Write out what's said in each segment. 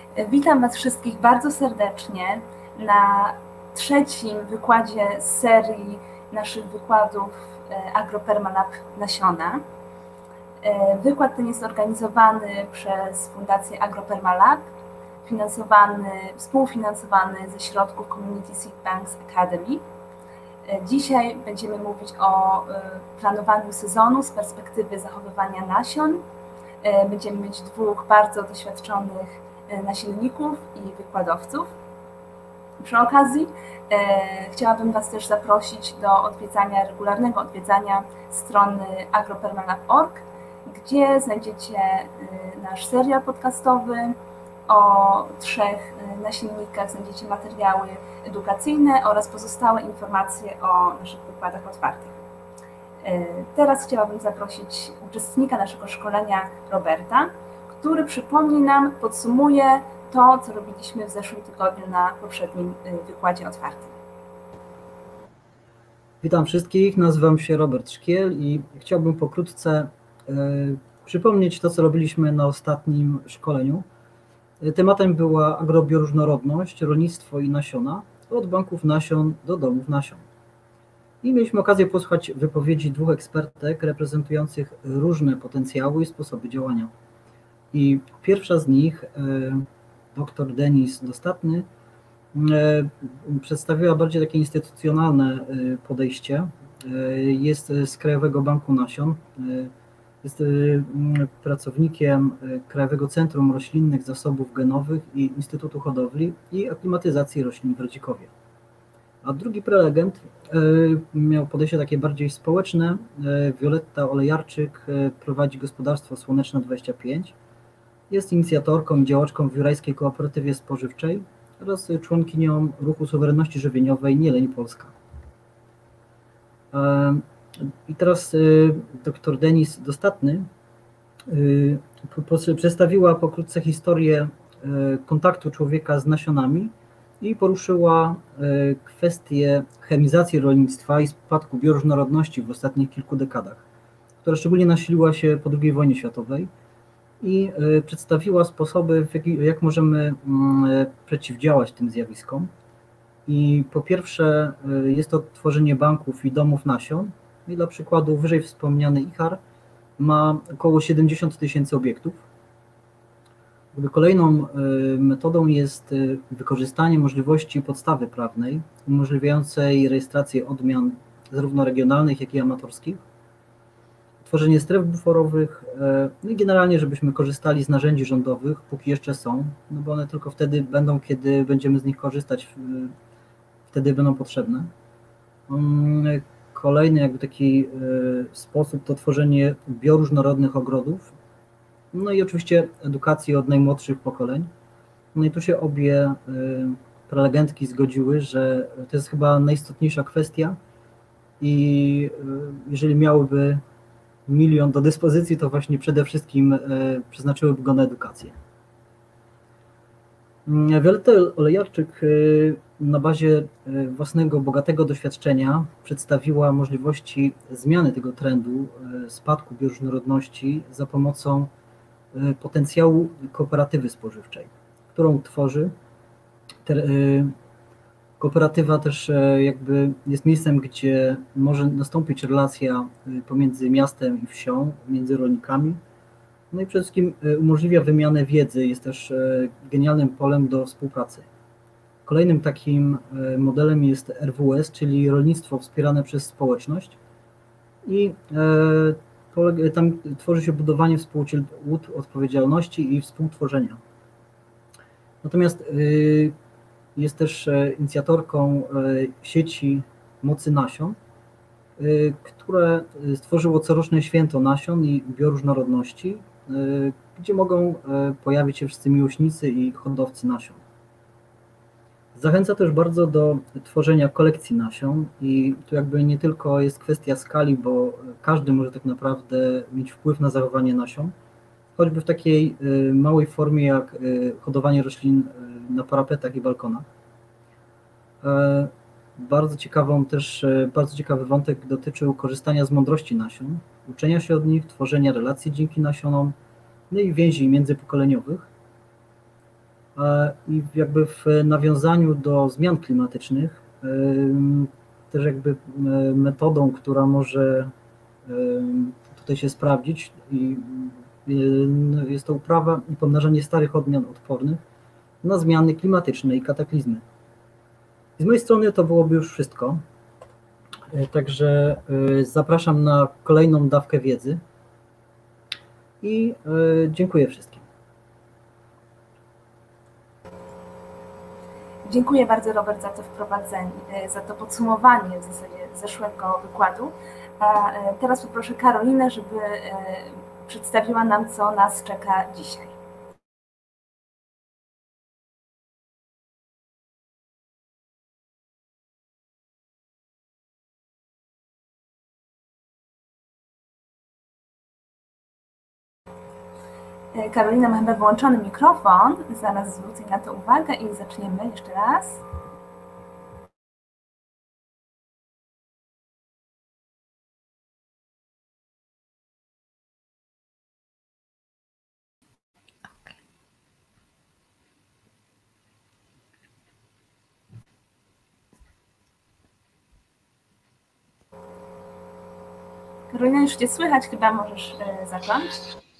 Witam Was wszystkich bardzo serdecznie na trzecim wykładzie z serii naszych wykładów Agropermalab Nasiona. Wykład ten jest organizowany przez Fundację Agropermalab, współfinansowany ze środków Community Seed Banks Academy. Dzisiaj będziemy mówić o planowaniu sezonu z perspektywy zachowywania nasion. Będziemy mieć dwóch bardzo doświadczonych nasienników i wykładowców. Przy okazji chciałabym Was też zaprosić do regularnego odwiedzania strony agropermalab.org, gdzie znajdziecie nasz serial podcastowy o 3 nasiennikach, znajdziecie materiały edukacyjne oraz pozostałe informacje o naszych wykładach otwartych. Teraz chciałabym zaprosić uczestnika naszego szkolenia, Roberta, który przypomni nam, podsumuje to, co robiliśmy w zeszłym tygodniu na poprzednim wykładzie otwartym. Witam wszystkich, nazywam się Robert Szkiel i chciałbym pokrótce przypomnieć to, co robiliśmy na ostatnim szkoleniu. Tematem była agrobioróżnorodność, rolnictwo i nasiona, od banków nasion do domów nasion. I mieliśmy okazję posłuchać wypowiedzi 2 ekspertek reprezentujących różne potencjały i sposoby działania. I pierwsza z nich, dr Denis Dostatny, przedstawiła bardziej takie instytucjonalne podejście. Jest z Krajowego Banku Nasion, jest pracownikiem Krajowego Centrum Roślinnych Zasobów Genowych i Instytutu Hodowli i Aklimatyzacji Roślin w Radzikowie. A drugi prelegent miał podejście takie bardziej społeczne. Wioletta Olejarczyk prowadzi gospodarstwo Słoneczne 25. Jest inicjatorką i działaczką w Jurajskiej Kooperatywie Spożywczej oraz członkinią Ruchu Suwerenności Żywieniowej Nieleń Polska. I teraz dr Denis Dostatny przedstawiła pokrótce historię kontaktu człowieka z nasionami i poruszyła kwestię chemizacji rolnictwa i spadku bioróżnorodności w ostatnich kilku dekadach, która szczególnie nasiliła się po II wojnie światowej i przedstawiła sposoby, jak możemy przeciwdziałać tym zjawiskom. I po pierwsze jest to tworzenie banków i domów nasion. I dla przykładu wyżej wspomniany ICHAR ma około 70 000 obiektów. Kolejną metodą jest wykorzystanie możliwości podstawy prawnej umożliwiającej rejestrację odmian zarówno regionalnych, jak i amatorskich, tworzenie stref buforowych, no i generalnie, żebyśmy korzystali z narzędzi rządowych, póki jeszcze są, no bo one tylko wtedy będą, kiedy będziemy z nich korzystać, wtedy będą potrzebne. Kolejny jakby taki sposób to tworzenie bioróżnorodnych ogrodów, no i oczywiście edukacji od najmłodszych pokoleń. No i tu się obie prelegentki zgodziły, że to jest chyba najistotniejsza kwestia i jeżeli miałyby 1 000 000 do dyspozycji, to właśnie przede wszystkim przeznaczyłyby go na edukację. Wioletta Olejarczyk na bazie własnego bogatego doświadczenia przedstawiła możliwości zmiany tego trendu spadku bioróżnorodności za pomocą potencjału kooperatywy spożywczej, którą tworzy. Kooperatywa też jakby jest miejscem, gdzie może nastąpić relacja pomiędzy miastem i wsią, między rolnikami. No i przede wszystkim umożliwia wymianę wiedzy, jest też genialnym polem do współpracy. Kolejnym takim modelem jest RWS, czyli rolnictwo wspierane przez społeczność i tam tworzy się budowanie łód odpowiedzialności i współtworzenia. Natomiast jest też inicjatorką sieci Mocy Nasion, które stworzyło coroczne święto nasion i bioróżnorodności, gdzie mogą pojawić się wszyscy miłośnicy i hodowcy nasion. Zachęca też bardzo do tworzenia kolekcji nasion i tu jakby nie tylko jest kwestia skali, bo każdy może tak naprawdę mieć wpływ na zachowanie nasion, choćby w takiej małej formie jak hodowanie roślin na parapetach i balkonach. Bardzo ciekawy wątek dotyczył korzystania z mądrości nasion, uczenia się od nich, tworzenia relacji dzięki nasionom, no i więzi międzypokoleniowych. i jakby w nawiązaniu do zmian klimatycznych też jakby metodą, która może tutaj się sprawdzić, i jest to uprawa i pomnażanie starych odmian odpornych na zmiany klimatyczne i kataklizmy. Z mojej strony to byłoby już wszystko. Także zapraszam na kolejną dawkę wiedzy i dziękuję wszystkim. Dziękuję bardzo, Robert, za to wprowadzenie, za to podsumowanie w zasadzie zeszłego wykładu. A teraz poproszę Karolinę, żeby przedstawiła nam, co nas czeka dzisiaj. Karolina ma chyba wyłączony mikrofon, zaraz zwrócę na to uwagę i zaczniemy jeszcze raz. Karolina, już Cię słychać, chyba możesz zacząć.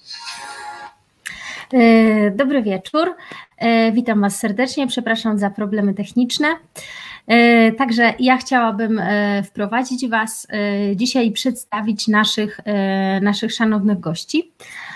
Dobry wieczór, witam Was serdecznie, przepraszam za problemy techniczne. Także ja chciałabym wprowadzić Was dzisiaj i przedstawić naszych szanownych gości.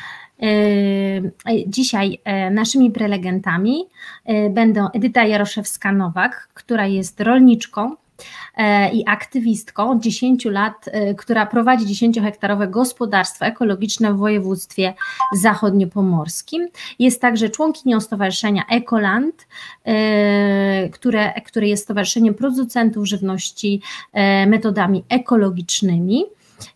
Dzisiaj naszymi prelegentami będą Edyta Jaroszewska-Nowak, która jest rolniczką i aktywistką od 10 lat, która prowadzi 10-hektarowe gospodarstwo ekologiczne w województwie zachodniopomorskim. Jest także członkinią stowarzyszenia Ekoland, które jest stowarzyszeniem producentów żywności metodami ekologicznymi.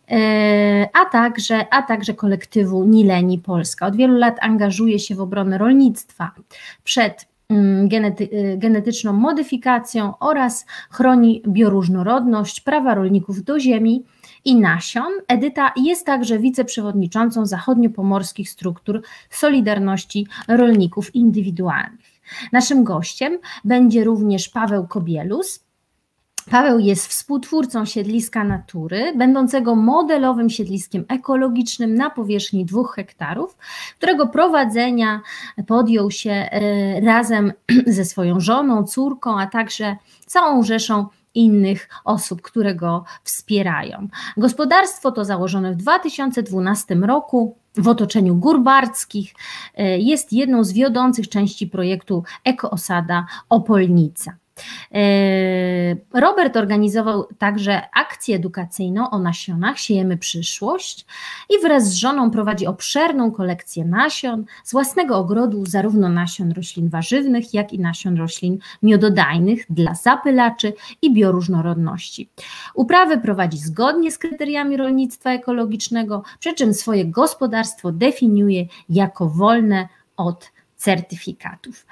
A także kolektywu Nileni Polska. Od wielu lat angażuje się w obronę rolnictwa przed genetyczną modyfikacją oraz chroni bioróżnorodność, prawa rolników do ziemi i nasion. Edyta jest także wiceprzewodniczącą zachodniopomorskich struktur Solidarności Rolników Indywidualnych. Naszym gościem będzie również Paweł Kobielus. Paweł jest współtwórcą siedliska Natury, będącego modelowym siedliskiem ekologicznym na powierzchni 2 hektarów, którego prowadzenia podjął się razem ze swoją żoną, córką, a także całą rzeszą innych osób, które go wspierają. Gospodarstwo to założone w 2012 roku w otoczeniu gór barckich. Jest jedną z wiodących części projektu Ekoosada Opolnica. Robert organizował także akcję edukacyjną o nasionach Siejemy Przyszłość i wraz z żoną prowadzi obszerną kolekcję nasion z własnego ogrodu, zarówno nasion roślin warzywnych, jak i nasion roślin miododajnych dla zapylaczy i bioróżnorodności. Uprawy prowadzi zgodnie z kryteriami rolnictwa ekologicznego, przy czym swoje gospodarstwo definiuje jako wolne od certyfikatów.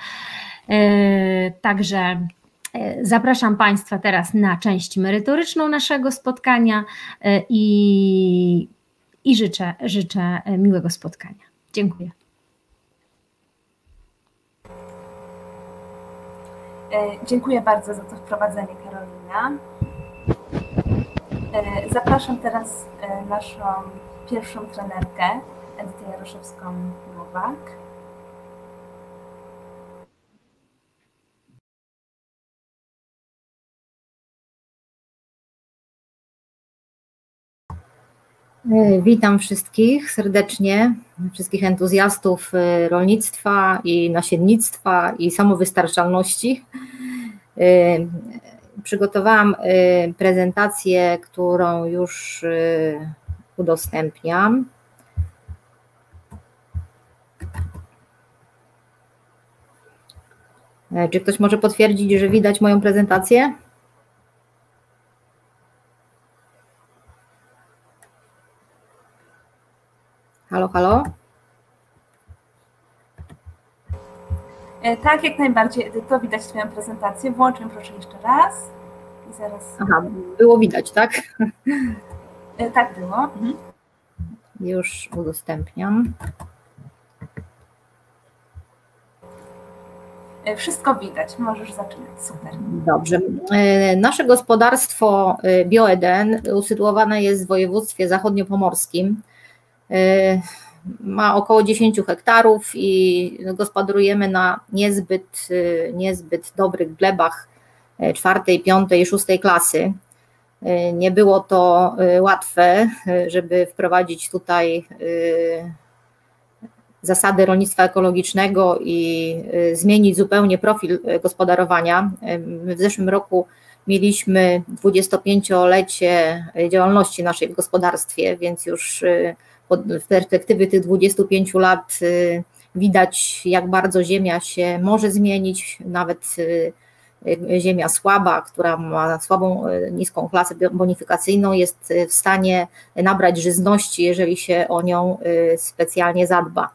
Także zapraszam Państwa teraz na część merytoryczną naszego spotkania i życzę miłego spotkania. Dziękuję. Dziękuję bardzo za to wprowadzenie, Karolina. Zapraszam teraz naszą pierwszą trenerkę, Edytę Jaroszewską-Nowak. Witam wszystkich serdecznie, wszystkich entuzjastów rolnictwa i nasiennictwa i samowystarczalności. Przygotowałam prezentację, którą już udostępniam. Czy ktoś może potwierdzić, że widać moją prezentację? Halo, halo? Tak, jak najbardziej, Edyto, widać Twoją prezentację. Włączę proszę jeszcze raz i zaraz... Aha, było widać, tak? Tak było. Mhm. Już udostępniam. Wszystko widać, możesz zaczynać, super. Dobrze. Nasze gospodarstwo Bioeden usytuowane jest w województwie zachodniopomorskim. Ma około 10 hektarów i gospodarujemy na niezbyt dobrych glebach 4., 5. i 6. klasy. Nie było to łatwe, żeby wprowadzić tutaj zasady rolnictwa ekologicznego i zmienić zupełnie profil gospodarowania. My w zeszłym roku mieliśmy 25-lecie działalności naszej w gospodarstwie, więc już w perspektywie tych 25 lat widać, jak bardzo ziemia się może zmienić, nawet ziemia słaba, która ma słabą, niską klasę bonifikacyjną, jest w stanie nabrać żyzności, jeżeli się o nią specjalnie zadba.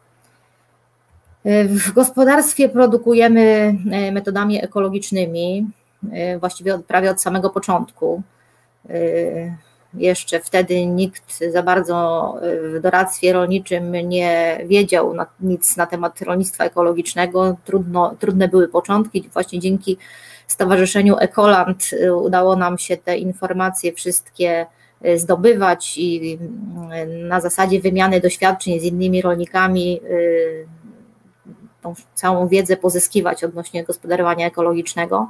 W gospodarstwie produkujemy metodami ekologicznymi, właściwie prawie od samego początku. Jeszcze wtedy nikt za bardzo w doradztwie rolniczym nie wiedział nic na temat rolnictwa ekologicznego. Trudne były początki. Właśnie dzięki Stowarzyszeniu Ekoland udało nam się te informacje wszystkie zdobywać i na zasadzie wymiany doświadczeń z innymi rolnikami tą całą wiedzę pozyskiwać odnośnie gospodarowania ekologicznego.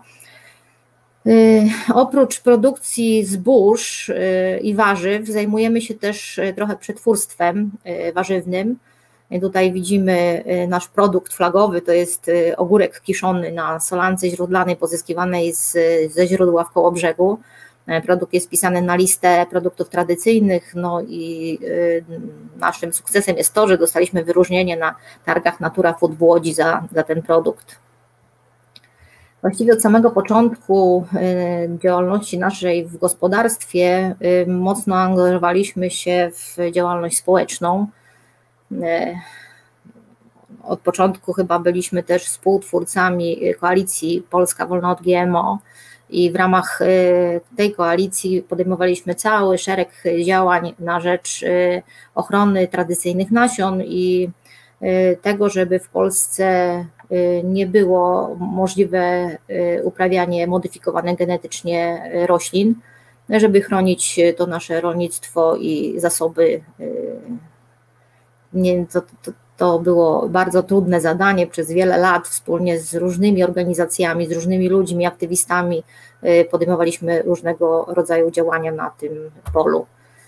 Oprócz produkcji zbóż i warzyw zajmujemy się też trochę przetwórstwem warzywnym. Tutaj widzimy nasz produkt flagowy, to jest ogórek kiszony na solance źródlanej pozyskiwanej ze źródła w Kołobrzegu. Produkt jest wpisany na listę produktów tradycyjnych, no i naszym sukcesem jest to, że dostaliśmy wyróżnienie na targach Natura Food w Łodzi za ten produkt. Właściwie od samego początku działalności naszej w gospodarstwie mocno angażowaliśmy się w działalność społeczną. Od początku chyba byliśmy też współtwórcami koalicji Polska Wolna od GMO i w ramach tej koalicji podejmowaliśmy cały szereg działań na rzecz ochrony tradycyjnych nasion i tego, żeby w Polsce nie było możliwe uprawianie modyfikowanych genetycznie roślin, żeby chronić to nasze rolnictwo i zasoby. To było bardzo trudne zadanie. Przez wiele lat wspólnie z różnymi organizacjami, z różnymi ludźmi, aktywistami podejmowaliśmy różnego rodzaju działania na tym polu.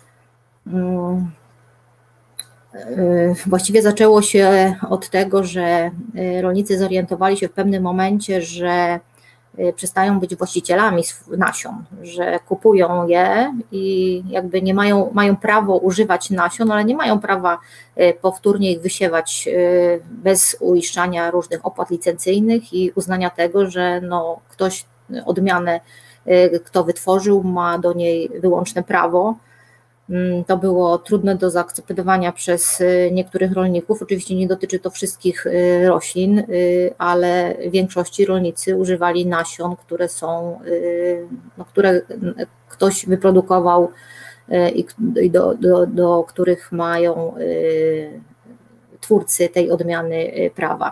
Właściwie zaczęło się od tego, że rolnicy zorientowali się w pewnym momencie, że przestają być właścicielami nasion, że kupują je i jakby nie mają prawo używać nasion, ale nie mają prawa powtórnie ich wysiewać bez uiszczania różnych opłat licencyjnych i uznania tego, że no ktoś odmianę, kto wytworzył, ma do niej wyłączne prawo. To było trudne do zaakceptowania przez niektórych rolników. Oczywiście nie dotyczy to wszystkich roślin, ale w większości rolnicy używali nasion, które ktoś wyprodukował i do których mają twórcy tej odmiany prawa.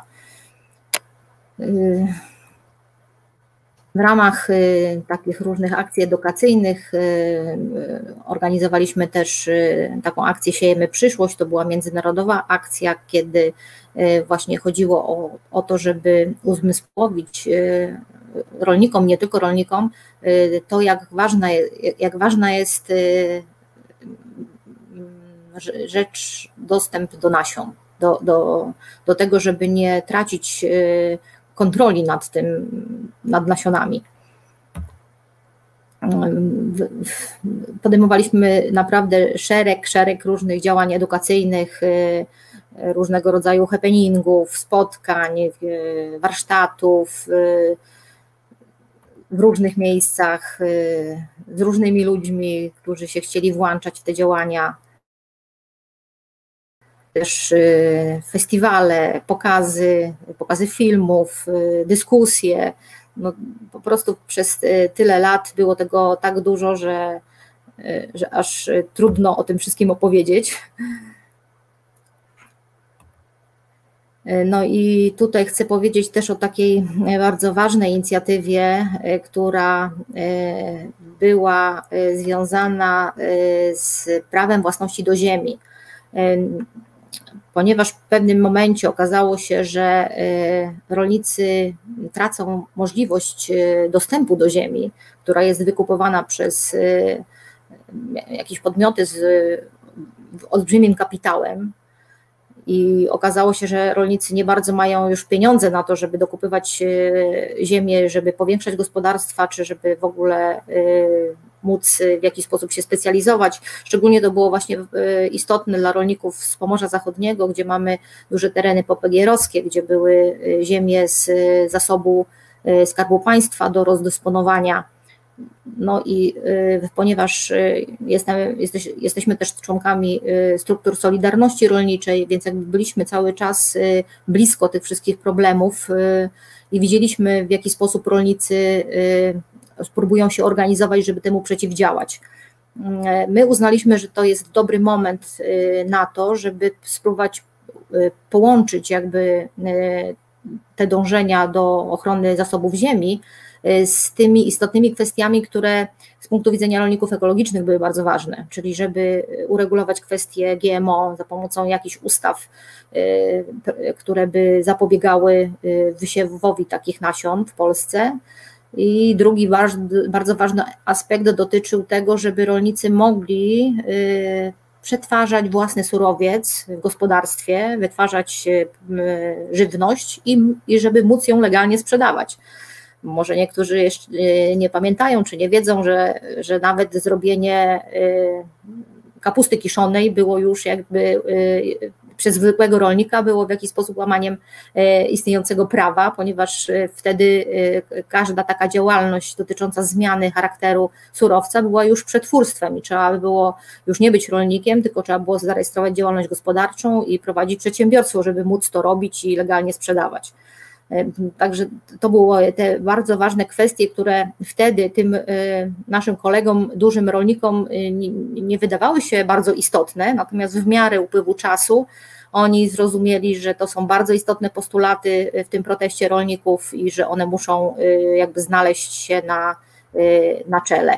W ramach takich różnych akcji edukacyjnych organizowaliśmy też taką akcję Siejemy Przyszłość. To była międzynarodowa akcja, kiedy właśnie chodziło o to, żeby uzmysłowić rolnikom, nie tylko rolnikom, to jak ważna jest rzecz dostęp do nasion, do tego, żeby nie tracić kontroli nad nasionami. Podejmowaliśmy naprawdę szereg różnych działań edukacyjnych, różnego rodzaju happeningów, spotkań, warsztatów w różnych miejscach, z różnymi ludźmi, którzy się chcieli włączać w te działania. Też festiwale, pokazy filmów, dyskusje. No, po prostu przez tyle lat było tego tak dużo, że aż trudno o tym wszystkim opowiedzieć. No i tutaj chcę powiedzieć też o takiej bardzo ważnej inicjatywie, która była związana z prawem własności do ziemi. Ponieważ w pewnym momencie okazało się, że rolnicy tracą możliwość dostępu do ziemi, która jest wykupywana przez jakieś podmioty z olbrzymim kapitałem, i okazało się, że rolnicy nie bardzo mają już pieniądze na to, żeby dokupywać ziemię, żeby powiększać gospodarstwa, czy żeby w ogóle móc w jakiś sposób się specjalizować. Szczególnie to było właśnie istotne dla rolników z Pomorza Zachodniego, gdzie mamy duże tereny popegierowskie, gdzie były ziemie z zasobu Skarbu Państwa do rozdysponowania. No i ponieważ jesteśmy też członkami struktur Solidarności Rolniczej, więc jakby byliśmy cały czas blisko tych wszystkich problemów i widzieliśmy, w jaki sposób rolnicy spróbują się organizować, żeby temu przeciwdziałać. My uznaliśmy, że to jest dobry moment na to, żeby spróbować połączyć jakby te dążenia do ochrony zasobów ziemi z tymi istotnymi kwestiami, które z punktu widzenia rolników ekologicznych były bardzo ważne, czyli żeby uregulować kwestie GMO za pomocą jakichś ustaw, które by zapobiegały wysiewowi takich nasion w Polsce. I drugi bardzo ważny aspekt dotyczył tego, żeby rolnicy mogli przetwarzać własny surowiec w gospodarstwie, wytwarzać żywność i żeby móc ją legalnie sprzedawać. Może niektórzy jeszcze nie pamiętają, czy nie wiedzą, że nawet zrobienie kapusty kiszonej było już jakby przez zwykłego rolnika było w jakiś sposób łamaniem istniejącego prawa, ponieważ wtedy każda taka działalność dotycząca zmiany charakteru surowca była już przetwórstwem i trzeba by było już nie być rolnikiem, tylko trzeba było zarejestrować działalność gospodarczą i prowadzić przedsiębiorstwo, żeby móc to robić i legalnie sprzedawać. Także to były te bardzo ważne kwestie, które wtedy tym naszym kolegom, dużym rolnikom nie wydawały się bardzo istotne, natomiast w miarę upływu czasu oni zrozumieli, że to są bardzo istotne postulaty w tym proteście rolników i że one muszą jakby znaleźć się na czele.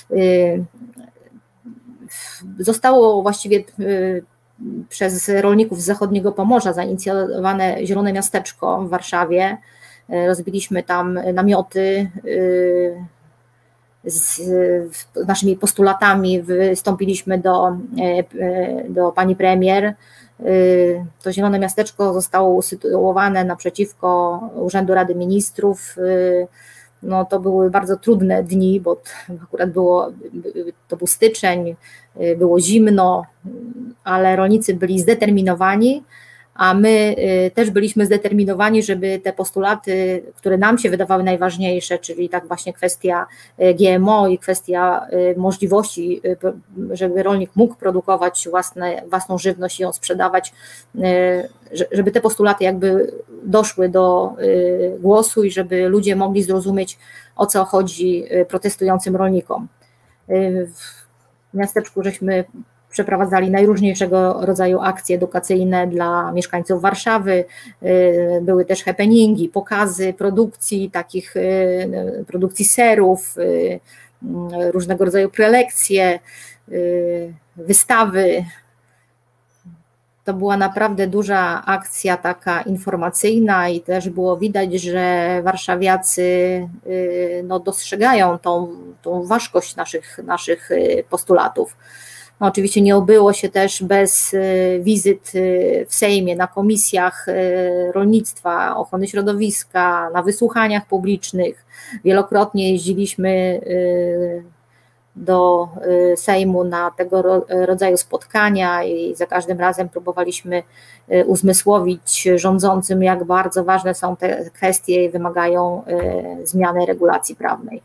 Zostało właściwie przez rolników z zachodniego Pomorza zainicjowane Zielone Miasteczko w Warszawie. Rozbiliśmy tam namioty, z naszymi postulatami wystąpiliśmy do pani premier. To Zielone Miasteczko zostało usytuowane naprzeciwko Urzędu Rady Ministrów. No, to były bardzo trudne dni, bo akurat to był styczeń, było zimno, ale rolnicy byli zdeterminowani, a my też byliśmy zdeterminowani, żeby te postulaty, które nam się wydawały najważniejsze, czyli tak właśnie kwestia GMO i kwestia możliwości, żeby rolnik mógł produkować własną żywność i ją sprzedawać, żeby te postulaty jakby doszły do głosu i żeby ludzie mogli zrozumieć, o co chodzi protestującym rolnikom. W miasteczku żeśmy przeprowadzali najróżniejszego rodzaju akcje edukacyjne dla mieszkańców Warszawy, były też happeningi, pokazy produkcji serów, różnego rodzaju prelekcje, wystawy. To była naprawdę duża akcja taka informacyjna i też było widać, że warszawiacy dostrzegają tą ważkość naszych postulatów. No, oczywiście nie obyło się też bez wizyt w Sejmie, na komisjach rolnictwa, ochrony środowiska, na wysłuchaniach publicznych. Wielokrotnie jeździliśmy do Sejmu na tego rodzaju spotkania i za każdym razem próbowaliśmy uzmysłowić rządzącym, jak bardzo ważne są te kwestie i wymagają zmiany regulacji prawnej.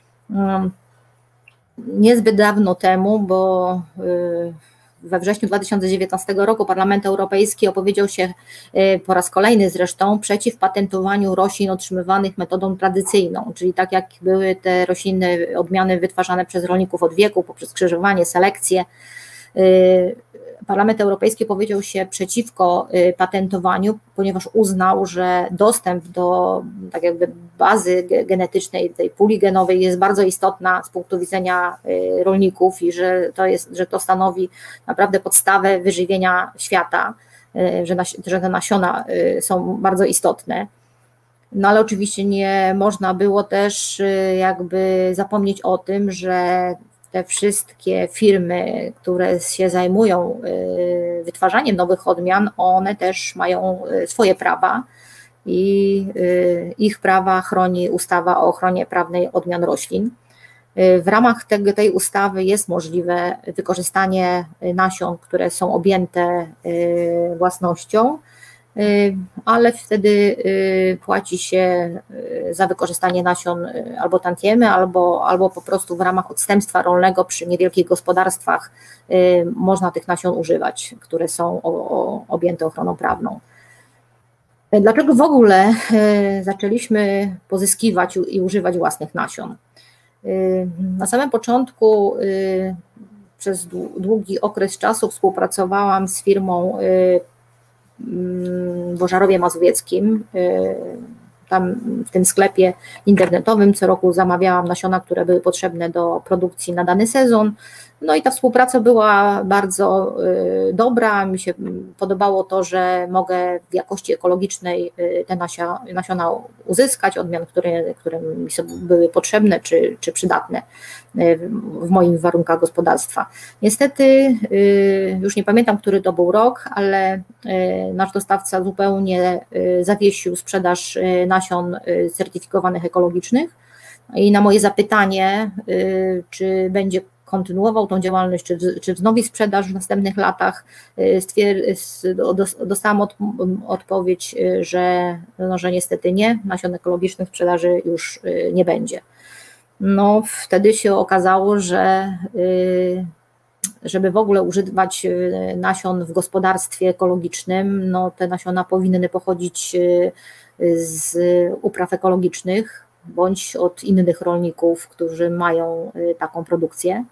Niezbyt dawno temu, bo we wrześniu 2019 roku Parlament Europejski opowiedział się po raz kolejny zresztą przeciw patentowaniu roślin otrzymywanych metodą tradycyjną, czyli tak jak były te rośliny, odmiany wytwarzane przez rolników od wieku poprzez krzyżowanie, selekcję. Parlament Europejski powiedział się przeciwko patentowaniu, ponieważ uznał, że dostęp do tak jakby bazy genetycznej, tej puli genowej jest bardzo istotna z punktu widzenia rolników i że to stanowi naprawdę podstawę wyżywienia świata, że te nasiona są bardzo istotne. No ale oczywiście nie można było też jakby zapomnieć o tym, że te wszystkie firmy, które się zajmują wytwarzaniem nowych odmian, one też mają swoje prawa i ich prawa chroni ustawa o ochronie prawnej odmian roślin. W ramach tej ustawy jest możliwe wykorzystanie nasion, które są objęte własnością, ale wtedy płaci się za wykorzystanie nasion albo tantiemy, albo po prostu w ramach odstępstwa rolnego przy niewielkich gospodarstwach można tych nasion używać, które są objęte ochroną prawną. Dlaczego w ogóle zaczęliśmy pozyskiwać i używać własnych nasion? Na samym początku przez długi okres czasu współpracowałam z firmą w Ożarowie Mazowieckim. Tam w tym sklepie internetowym co roku zamawiałam nasiona, które były potrzebne do produkcji na dany sezon. No i ta współpraca była bardzo dobra. Mi się podobało to, że mogę w jakości ekologicznej te nasiona uzyskać, odmian, które mi były potrzebne czy przydatne w moich warunkach gospodarstwa. Niestety, już nie pamiętam, który to był rok, ale nasz dostawca zupełnie zawiesił sprzedaż nasion certyfikowanych ekologicznych i na moje zapytanie, czy będzie kontynuował tą działalność, czy wznowi sprzedaż w następnych latach, dostałam odpowiedź, że niestety nie, nasion ekologicznych sprzedaży już nie będzie. No wtedy się okazało, że żeby w ogóle używać nasion w gospodarstwie ekologicznym, no te nasiona powinny pochodzić z upraw ekologicznych bądź od innych rolników, którzy mają taką produkcję.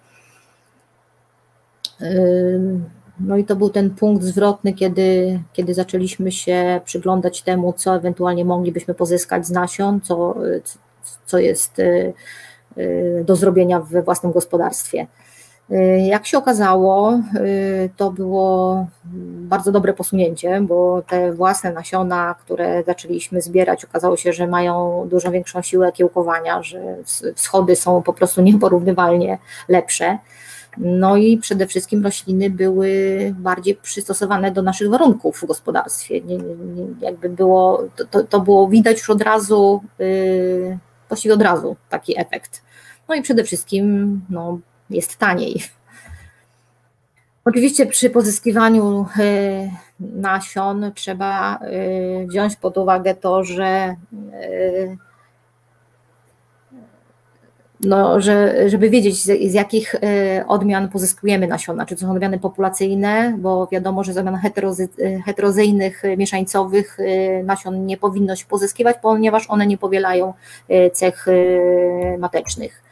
No i to był ten punkt zwrotny, kiedy zaczęliśmy się przyglądać temu, co ewentualnie moglibyśmy pozyskać z nasion, co jest do zrobienia we własnym gospodarstwie. Jak się okazało, to było bardzo dobre posunięcie, bo te własne nasiona, które zaczęliśmy zbierać, okazało się, że mają dużo większą siłę kiełkowania, że wschody są po prostu nieporównywalnie lepsze. No i przede wszystkim rośliny były bardziej przystosowane do naszych warunków w gospodarstwie. Jakby było, to było widać już od razu, właściwie od razu taki efekt. No i przede wszystkim no, jest taniej. Oczywiście przy pozyskiwaniu nasion trzeba wziąć pod uwagę to, że żeby wiedzieć, z jakich odmian pozyskujemy nasiona, czy to są odmiany populacyjne, bo wiadomo, że z odmian heterozyjnych, mieszańcowych nasion nie powinno się pozyskiwać, ponieważ one nie powielają cech matecznych.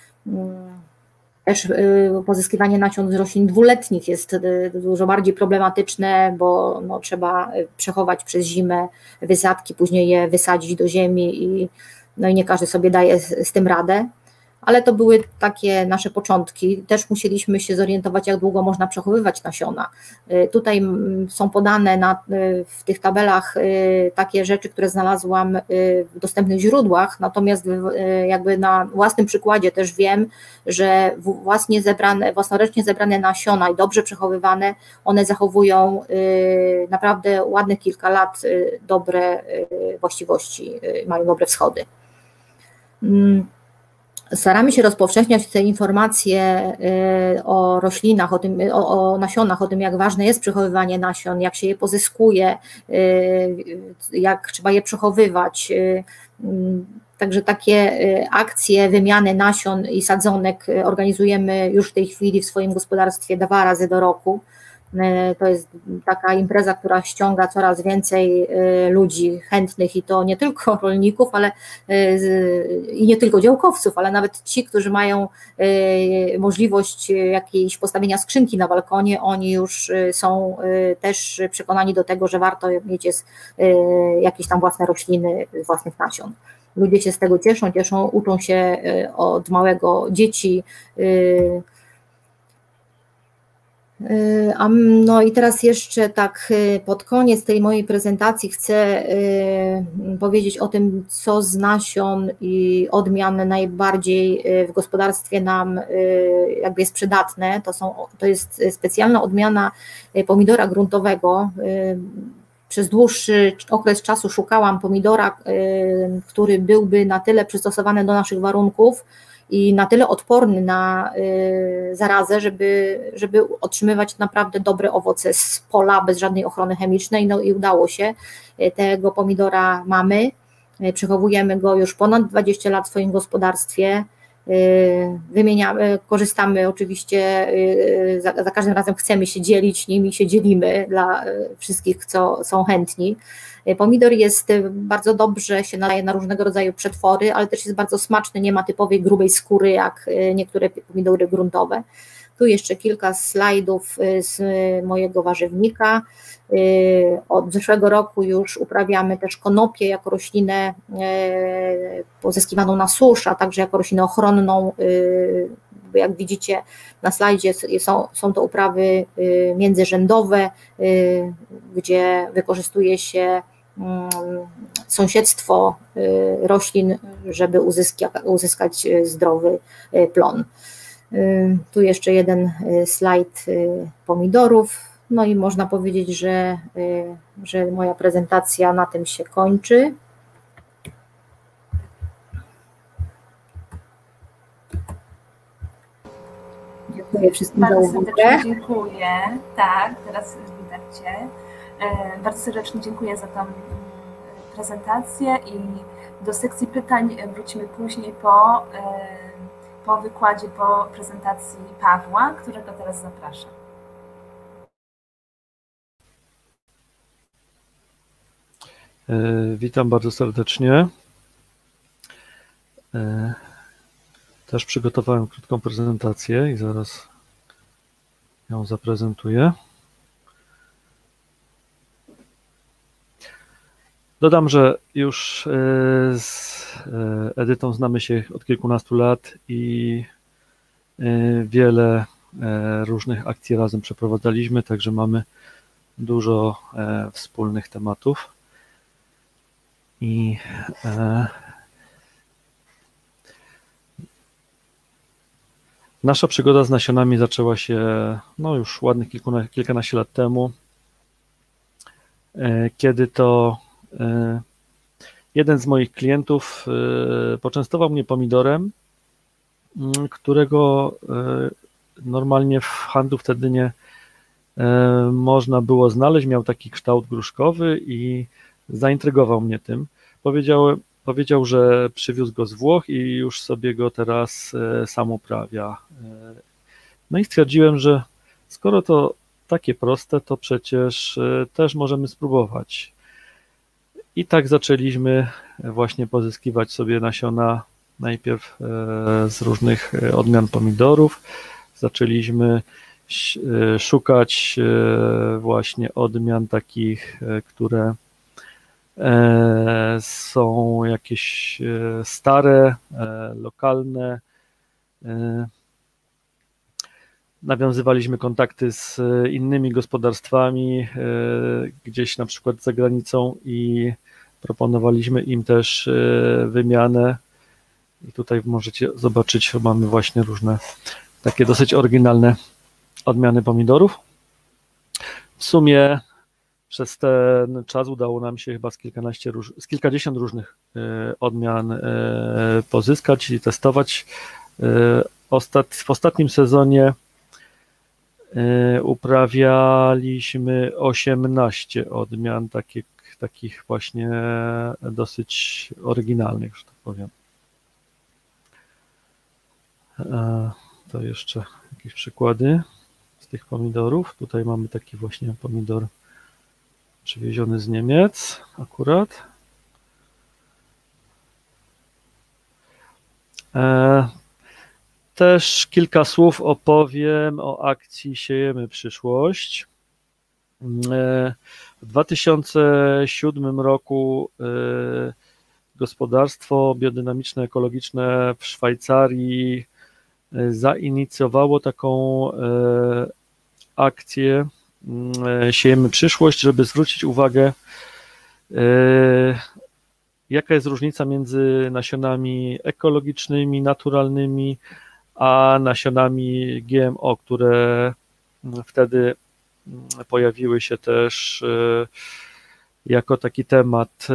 Też pozyskiwanie nasion z roślin dwuletnich jest dużo bardziej problematyczne, bo no, trzeba przechować przez zimę wysadki, później je wysadzić do ziemi i nie każdy sobie daje z tym radę. Ale to były takie nasze początki. Też musieliśmy się zorientować, jak długo można przechowywać nasiona. Tutaj są podane w tych tabelach takie rzeczy, które znalazłam w dostępnych źródłach, natomiast jakby na własnym przykładzie też wiem, że własnoręcznie zebrane nasiona i dobrze przechowywane, one zachowują naprawdę ładnych kilka lat dobre właściwości, mają dobre wschody. Staramy się rozpowszechniać te informacje o roślinach, o nasionach, o tym, jak ważne jest przechowywanie nasion, jak się je pozyskuje, jak trzeba je przechowywać. Także takie akcje wymiany nasion i sadzonek organizujemy już w tej chwili w swoim gospodarstwie 2 razy do roku. To jest taka impreza, która ściąga coraz więcej ludzi chętnych i to nie tylko rolników, ale i nie tylko działkowców, ale nawet ci, którzy mają możliwość jakiejś postawienia skrzynki na balkonie, oni już są też przekonani do tego, że warto mieć jakieś tam własne rośliny z własnych nasion. Ludzie się z tego cieszą, uczą się od małego dzieci. No i teraz jeszcze tak pod koniec tej mojej prezentacji chcę powiedzieć o tym, co z nasion i odmian najbardziej w gospodarstwie nam jakby jest przydatne. To jest specjalna odmiana pomidora gruntowego. Przez dłuższy okres czasu szukałam pomidora, który byłby na tyle przystosowany do naszych warunków i na tyle odporny na zarazę, żeby otrzymywać naprawdę dobre owoce z pola, bez żadnej ochrony chemicznej. No i udało się. Tego pomidora mamy. Przechowujemy go już ponad 20 lat w swoim gospodarstwie. Wymieniamy, korzystamy oczywiście, za każdym razem chcemy się dzielić nim i się dzielimy dla wszystkich, co są chętni. Pomidor jest bardzo dobrze, się nadaje na różnego rodzaju przetwory, ale też jest bardzo smaczny, nie ma typowej grubej skóry jak niektóre pomidory gruntowe. Tu jeszcze kilka slajdów z mojego warzywnika. Od zeszłego roku już uprawiamy też konopię jako roślinę pozyskiwaną na susz, a także jako roślinę ochronną. Jak widzicie na slajdzie są to uprawy międzyrzędowe, gdzie wykorzystuje się sąsiedztwo roślin, żeby uzyskać zdrowy plon. Tu jeszcze jeden slajd pomidorów. No i można powiedzieć, że moja prezentacja na tym się kończy. Dziękuję wszystkim za uwagę. Bardzo serdecznie dziękuję. Tak, teraz widać Cię. Bardzo serdecznie dziękuję za tą prezentację i do sekcji pytań wrócimy później po wykładzie, po prezentacji Pawła, którego teraz zapraszam. Witam bardzo serdecznie. Też przygotowałem krótką prezentację i zaraz ją zaprezentuję. Dodam, że już z Edytą znamy się od kilkunastu lat i wiele różnych akcji razem przeprowadzaliśmy, także mamy dużo wspólnych tematów. I nasza przygoda z nasionami zaczęła się już ładnych kilkanaście lat temu, kiedy to jeden z moich klientów poczęstował mnie pomidorem, którego normalnie w handlu wtedy nie można było znaleźć. Miał taki kształt gruszkowy i zaintrygował mnie tym. Powiedział, że przywiózł go z Włoch i już sobie go teraz sam uprawia. No i stwierdziłem, że skoro to takie proste, to przecież też możemy spróbować. I tak zaczęliśmy właśnie pozyskiwać sobie nasiona najpierw z różnych odmian pomidorów. Zaczęliśmy szukać właśnie odmian takich, które są jakieś stare, lokalne. Nawiązywaliśmy kontakty z innymi gospodarstwami gdzieś na przykład za granicą i proponowaliśmy im też wymianę. I tutaj możecie zobaczyć, że mamy właśnie różne takie dosyć oryginalne odmiany pomidorów. W sumie przez ten czas udało nam się chyba z kilkadziesiąt różnych odmian pozyskać i testować. W ostatnim sezonie uprawialiśmy 18 odmian takich właśnie dosyć oryginalnych, że tak powiem. To jeszcze jakieś przykłady z tych pomidorów. Tutaj mamy taki właśnie pomidor przywieziony z Niemiec akurat. Też kilka słów opowiem o akcji Siejemy Przyszłość. W 2007 roku gospodarstwo biodynamiczne, ekologiczne w Szwajcarii zainicjowało taką akcję Siejemy Przyszłość, żeby zwrócić uwagę, jaka jest różnica między nasionami ekologicznymi, naturalnymi, a nasionami GMO, które wtedy pojawiły się też jako taki temat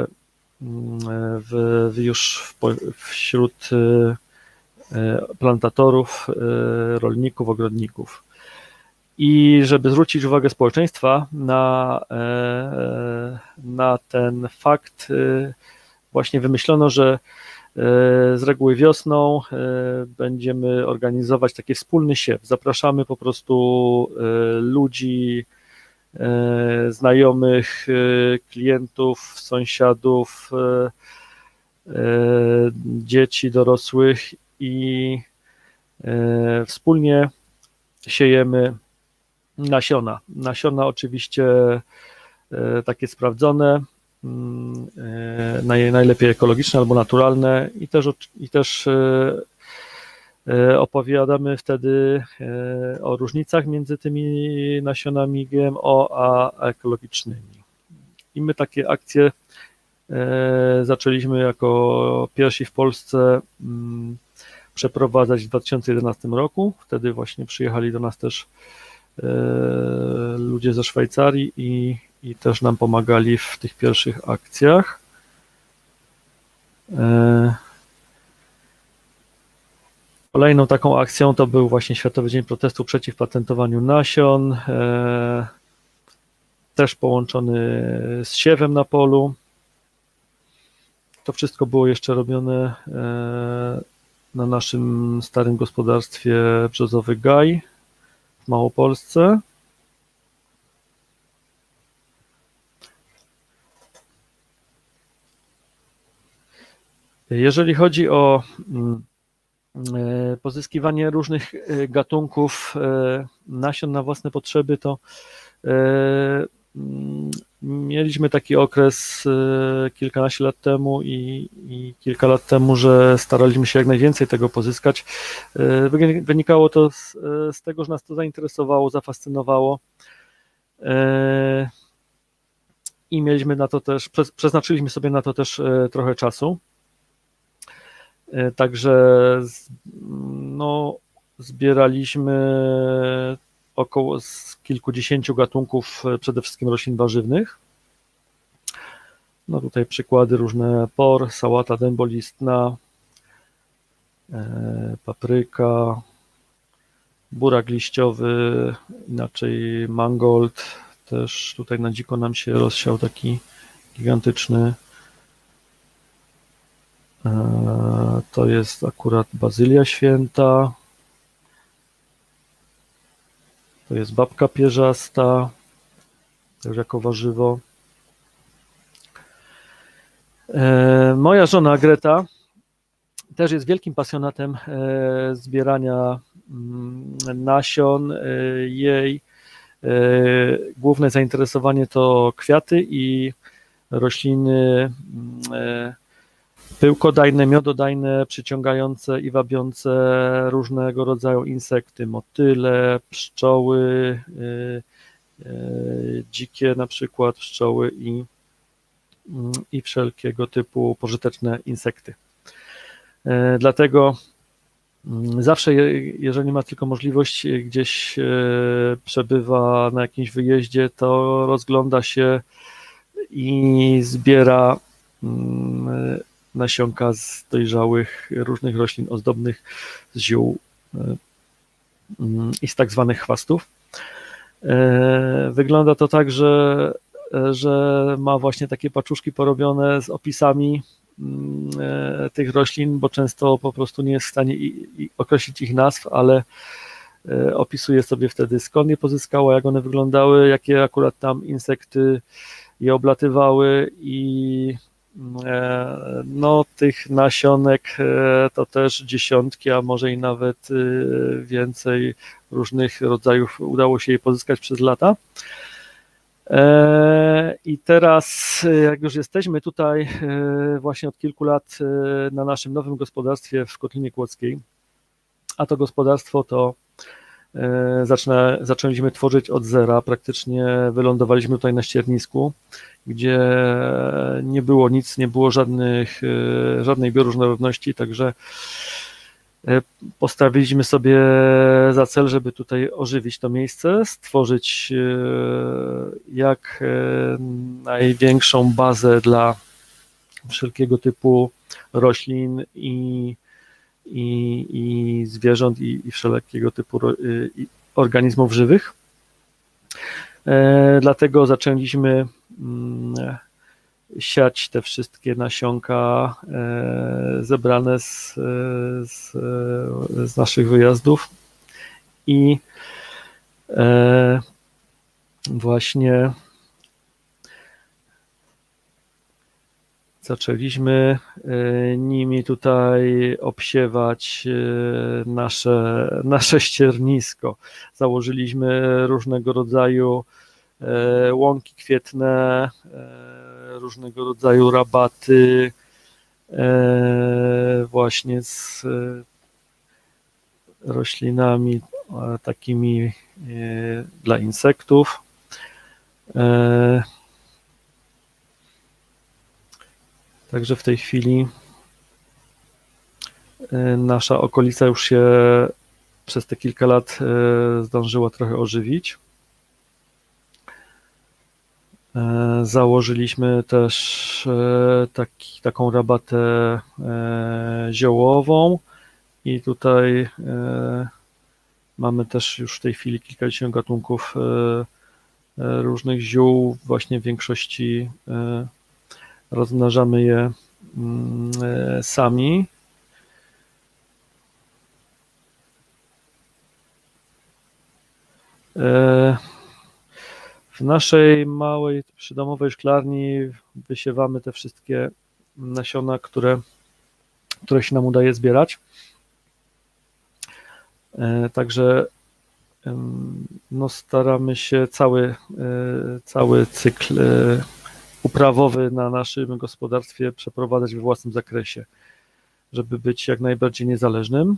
już wśród plantatorów, rolników, ogrodników. I żeby zwrócić uwagę społeczeństwa na ten fakt, właśnie wymyślono, że z reguły wiosną będziemy organizować taki wspólny siew. Zapraszamy po prostu ludzi, znajomych, klientów, sąsiadów, dzieci, dorosłych i wspólnie siejemy nasiona. Nasiona oczywiście takie sprawdzone, najlepiej ekologiczne albo naturalne i też opowiadamy wtedy o różnicach między tymi nasionami GMO a ekologicznymi. I my takie akcje zaczęliśmy jako pierwsi w Polsce przeprowadzać w 2011 roku. Wtedy właśnie przyjechali do nas też ludzie ze Szwajcarii i też nam pomagali w tych pierwszych akcjach. Kolejną taką akcją to był właśnie Światowy Dzień Protestu przeciw patentowaniu nasion, też połączony z siewem na polu. To wszystko było jeszcze robione na naszym starym gospodarstwie Brzozowy Gaj w Małopolsce. Jeżeli chodzi o pozyskiwanie różnych gatunków nasion na własne potrzeby, to mieliśmy taki okres kilkanaście lat temu i kilka lat temu, że staraliśmy się jak najwięcej tego pozyskać. Wynikało to z tego, że nas to zainteresowało, zafascynowało i mieliśmy na to też, przeznaczyliśmy sobie na to też trochę czasu. Także zbieraliśmy około kilkudziesięciu gatunków, przede wszystkim roślin warzywnych. No tutaj przykłady różne: por, sałata dębolistna, papryka, burak liściowy, inaczej mangold. Też tutaj na dziko nam się rozsiał taki gigantyczny. To jest akurat bazylia święta. To jest babka pierzasta, też jako warzywo. Moja żona Greta też jest wielkim pasjonatem zbierania nasion. Jej główne zainteresowanie to kwiaty i rośliny pyłkodajne, miododajne, przyciągające i wabiące różnego rodzaju insekty, motyle, pszczoły, dzikie na przykład pszczoły i wszelkiego typu pożyteczne insekty. Dlatego zawsze, jeżeli ma tylko możliwość, gdzieś przebywa na jakimś wyjeździe, to rozgląda się i zbiera nasionka z dojrzałych różnych roślin ozdobnych, z ziół i z tak zwanych chwastów. Wygląda to tak, że ma właśnie takie paczuszki porobione z opisami tych roślin, bo często po prostu nie jest w stanie określić ich nazw, ale opisuje sobie wtedy, skąd je pozyskała, jak one wyglądały, jakie akurat tam insekty je oblatywały i no tych nasionek to też dziesiątki, a może i nawet więcej różnych rodzajów udało się jej pozyskać przez lata. I teraz, jak już jesteśmy tutaj właśnie od kilku lat na naszym nowym gospodarstwie w Kotlinie Kłodzkiej, a to gospodarstwo to zaczęliśmy tworzyć od zera, praktycznie wylądowaliśmy tutaj na ściernisku, gdzie nie było nic, nie było żadnej bioróżnorodności, także postawiliśmy sobie za cel, żeby tutaj ożywić to miejsce, stworzyć jak największą bazę dla wszelkiego typu roślin i zwierząt i wszelkiego typu organizmów żywych. Dlatego zaczęliśmy siać te wszystkie nasionka zebrane z naszych wyjazdów i właśnie zaczęliśmy nimi tutaj obsiewać nasze ściernisko. Założyliśmy różnego rodzaju łąki kwietne, różnego rodzaju rabaty właśnie z roślinami takimi dla insektów. Także w tej chwili nasza okolica już się przez te kilka lat zdążyła trochę ożywić. Założyliśmy też taką rabatę ziołową i tutaj mamy też już w tej chwili kilkadziesiąt gatunków różnych ziół, właśnie w większości rozmnażamy je sami. W naszej małej przydomowej szklarni wysiewamy te wszystkie nasiona, które się nam udaje zbierać. Także no, staramy się cały cykl uprawowy na naszym gospodarstwie przeprowadzać we własnym zakresie, żeby być jak najbardziej niezależnym.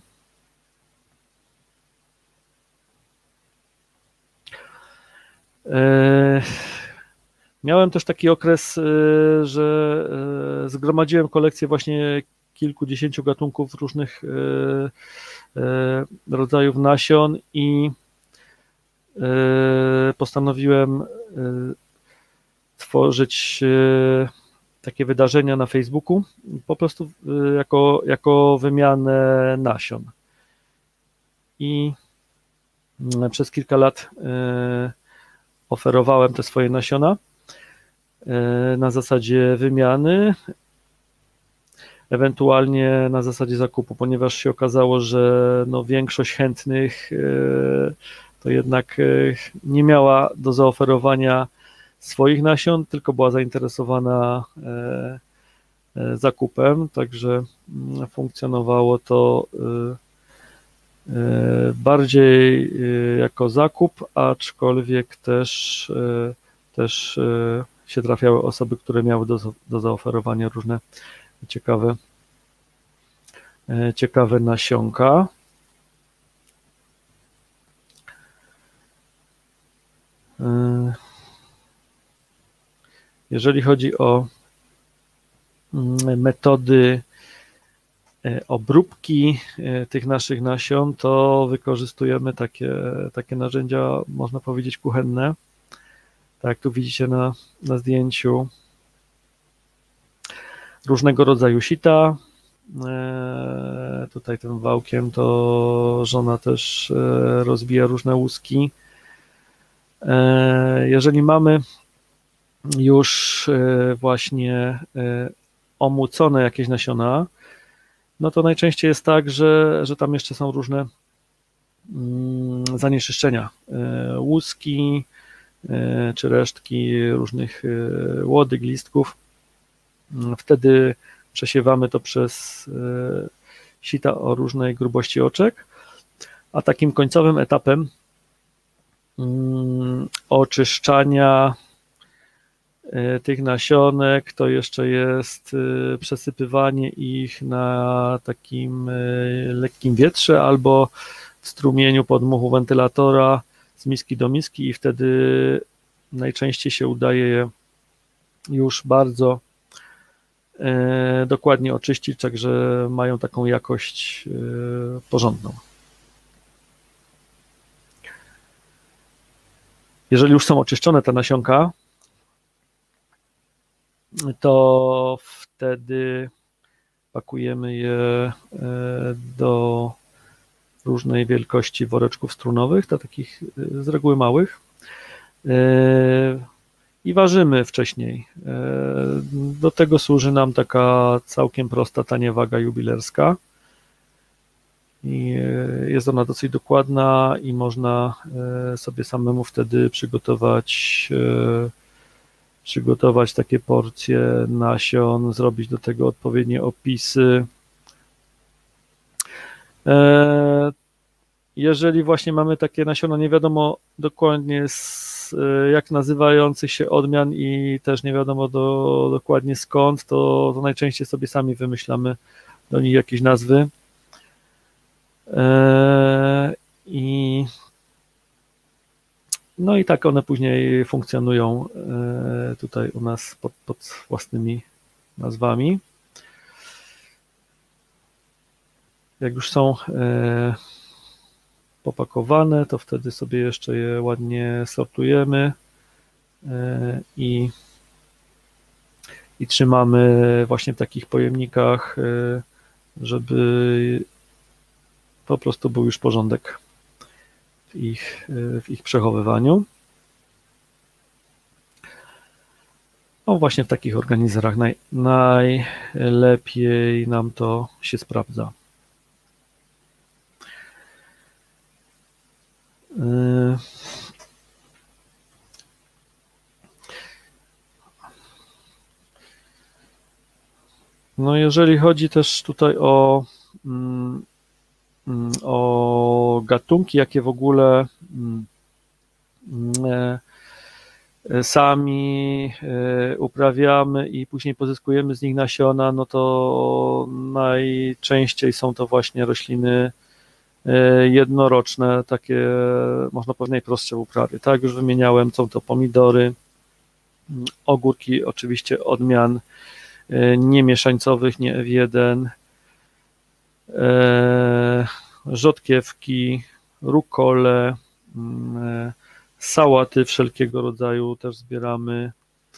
Miałem też taki okres, że zgromadziłem kolekcję właśnie kilkudziesięciu gatunków różnych rodzajów nasion i postanowiłem tworzyć takie wydarzenia na Facebooku, po prostu jako wymianę nasion. I przez kilka lat oferowałem te swoje nasiona na zasadzie wymiany, ewentualnie na zasadzie zakupu, ponieważ się okazało, że no większość chętnych to jednak nie miała do zaoferowania swoich nasion, tylko była zainteresowana zakupem, także funkcjonowało to bardziej jako zakup, aczkolwiek też się trafiały osoby, które miały do zaoferowania różne ciekawe nasionka. Jeżeli chodzi o metody obróbki tych naszych nasion, to wykorzystujemy takie narzędzia, można powiedzieć, kuchenne. Tak jak tu widzicie na zdjęciu, różnego rodzaju sita. Tutaj tym wałkiem to żona też rozbija różne łuski. Jeżeli mamy już właśnie omucone jakieś nasiona, no to najczęściej jest tak, że tam jeszcze są różne zanieczyszczenia, łuski czy resztki różnych łodyg, listków. Wtedy przesiewamy to przez sita o różnej grubości oczek, a takim końcowym etapem oczyszczania tych nasionek to jeszcze jest przesypywanie ich na takim lekkim wietrze albo w strumieniu podmuchu wentylatora z miski do miski i wtedy najczęściej się udaje je już bardzo dokładnie oczyścić, także mają taką jakość porządną. Jeżeli już są oczyszczone te nasionka, to wtedy pakujemy je do różnej wielkości woreczków strunowych, do takich z reguły małych i ważymy wcześniej. Do tego służy nam taka całkiem prosta, tania waga jubilerska. I jest ona dosyć dokładna i można sobie samemu wtedy przygotować takie porcje nasion, zrobić do tego odpowiednie opisy. Jeżeli właśnie mamy takie nasiona, nie wiadomo dokładnie jak nazywających się odmian i też nie wiadomo dokładnie skąd, to najczęściej sobie sami wymyślamy do nich jakieś nazwy. No i tak one później funkcjonują tutaj u nas pod własnymi nazwami. Jak już są popakowane, to wtedy sobie jeszcze je ładnie sortujemy i trzymamy właśnie w takich pojemnikach, żeby po prostu był już porządek w ich przechowywaniu. No właśnie w takich organizerach najlepiej nam to się sprawdza. No jeżeli chodzi też tutaj o gatunki, jakie w ogóle sami uprawiamy i później pozyskujemy z nich nasiona, no to najczęściej są to właśnie rośliny jednoroczne, takie można powiedzieć najprostsze w uprawie. Tak, już wymieniałem, są to pomidory, ogórki oczywiście odmian niemieszańcowych, nie F1, rzodkiewki, rukole, sałaty wszelkiego rodzaju też zbieramy,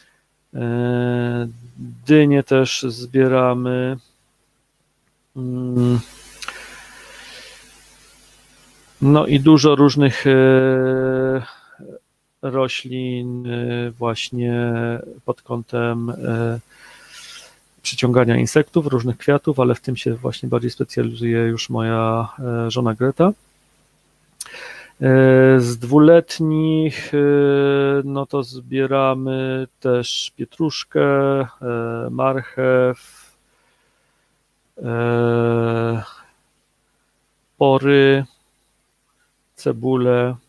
dynie też zbieramy, no i dużo różnych roślin właśnie pod kątem przyciągania insektów, różnych kwiatów, ale w tym się właśnie bardziej specjalizuje już moja żona Greta. Z dwuletnich no to zbieramy też pietruszkę, marchew, pory, cebulę,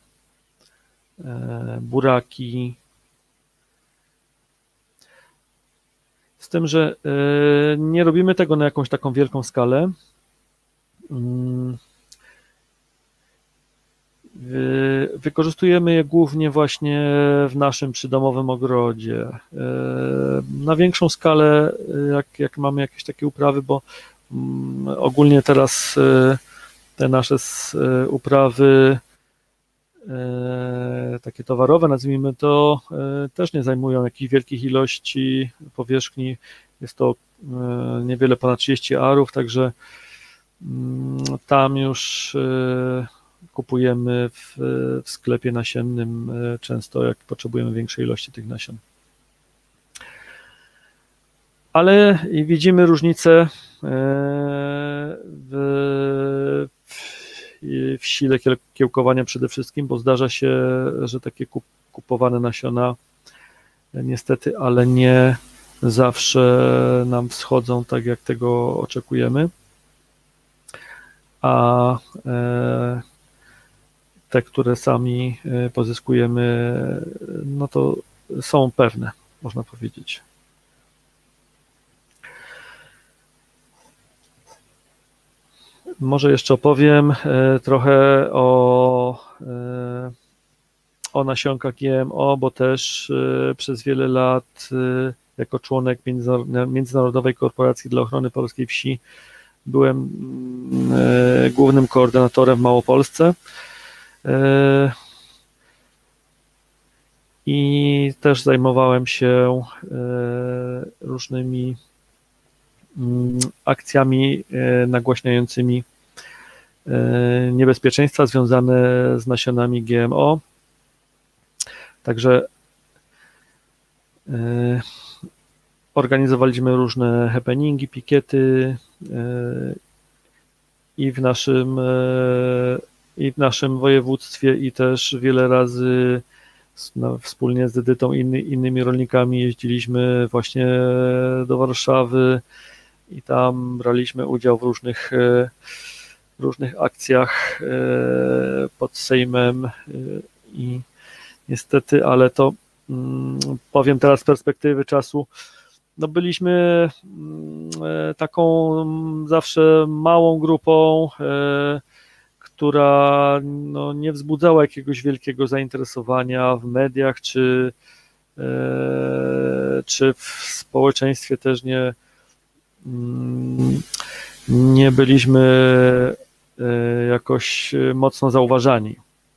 buraki. Z tym, że nie robimy tego na jakąś taką wielką skalę. Wykorzystujemy je głównie właśnie w naszym przydomowym ogrodzie. Na większą skalę, jak mamy jakieś takie uprawy, bo ogólnie teraz te nasze uprawy takie towarowe, nazwijmy to, też nie zajmują jakichś wielkich ilości powierzchni. Jest to niewiele ponad 30 arów, także tam już kupujemy w sklepie nasiennym często, jak potrzebujemy większej ilości tych nasion. Ale widzimy różnicę w sile kiełkowania przede wszystkim, bo zdarza się, że takie kupowane nasiona niestety, ale nie zawsze nam wschodzą tak, jak tego oczekujemy, a te, które sami pozyskujemy, no to są pewne, można powiedzieć. Może jeszcze opowiem trochę o nasionkach GMO, bo też przez wiele lat jako członek Międzynarodowej Korporacji dla Ochrony Polskiej Wsi byłem głównym koordynatorem w Małopolsce i też zajmowałem się różnymi akcjami nagłaśniającymi niebezpieczeństwa związane z nasionami GMO. Także organizowaliśmy różne happeningi, pikiety i w naszym województwie, i też wiele razy wspólnie z Edytą i innymi rolnikami jeździliśmy właśnie do Warszawy i tam braliśmy udział w różnych akcjach pod Sejmem i niestety, ale to powiem teraz z perspektywy czasu, no byliśmy taką zawsze małą grupą, która no nie wzbudzała jakiegoś wielkiego zainteresowania w mediach, czy w społeczeństwie też nie byliśmy jakoś mocno zauważani.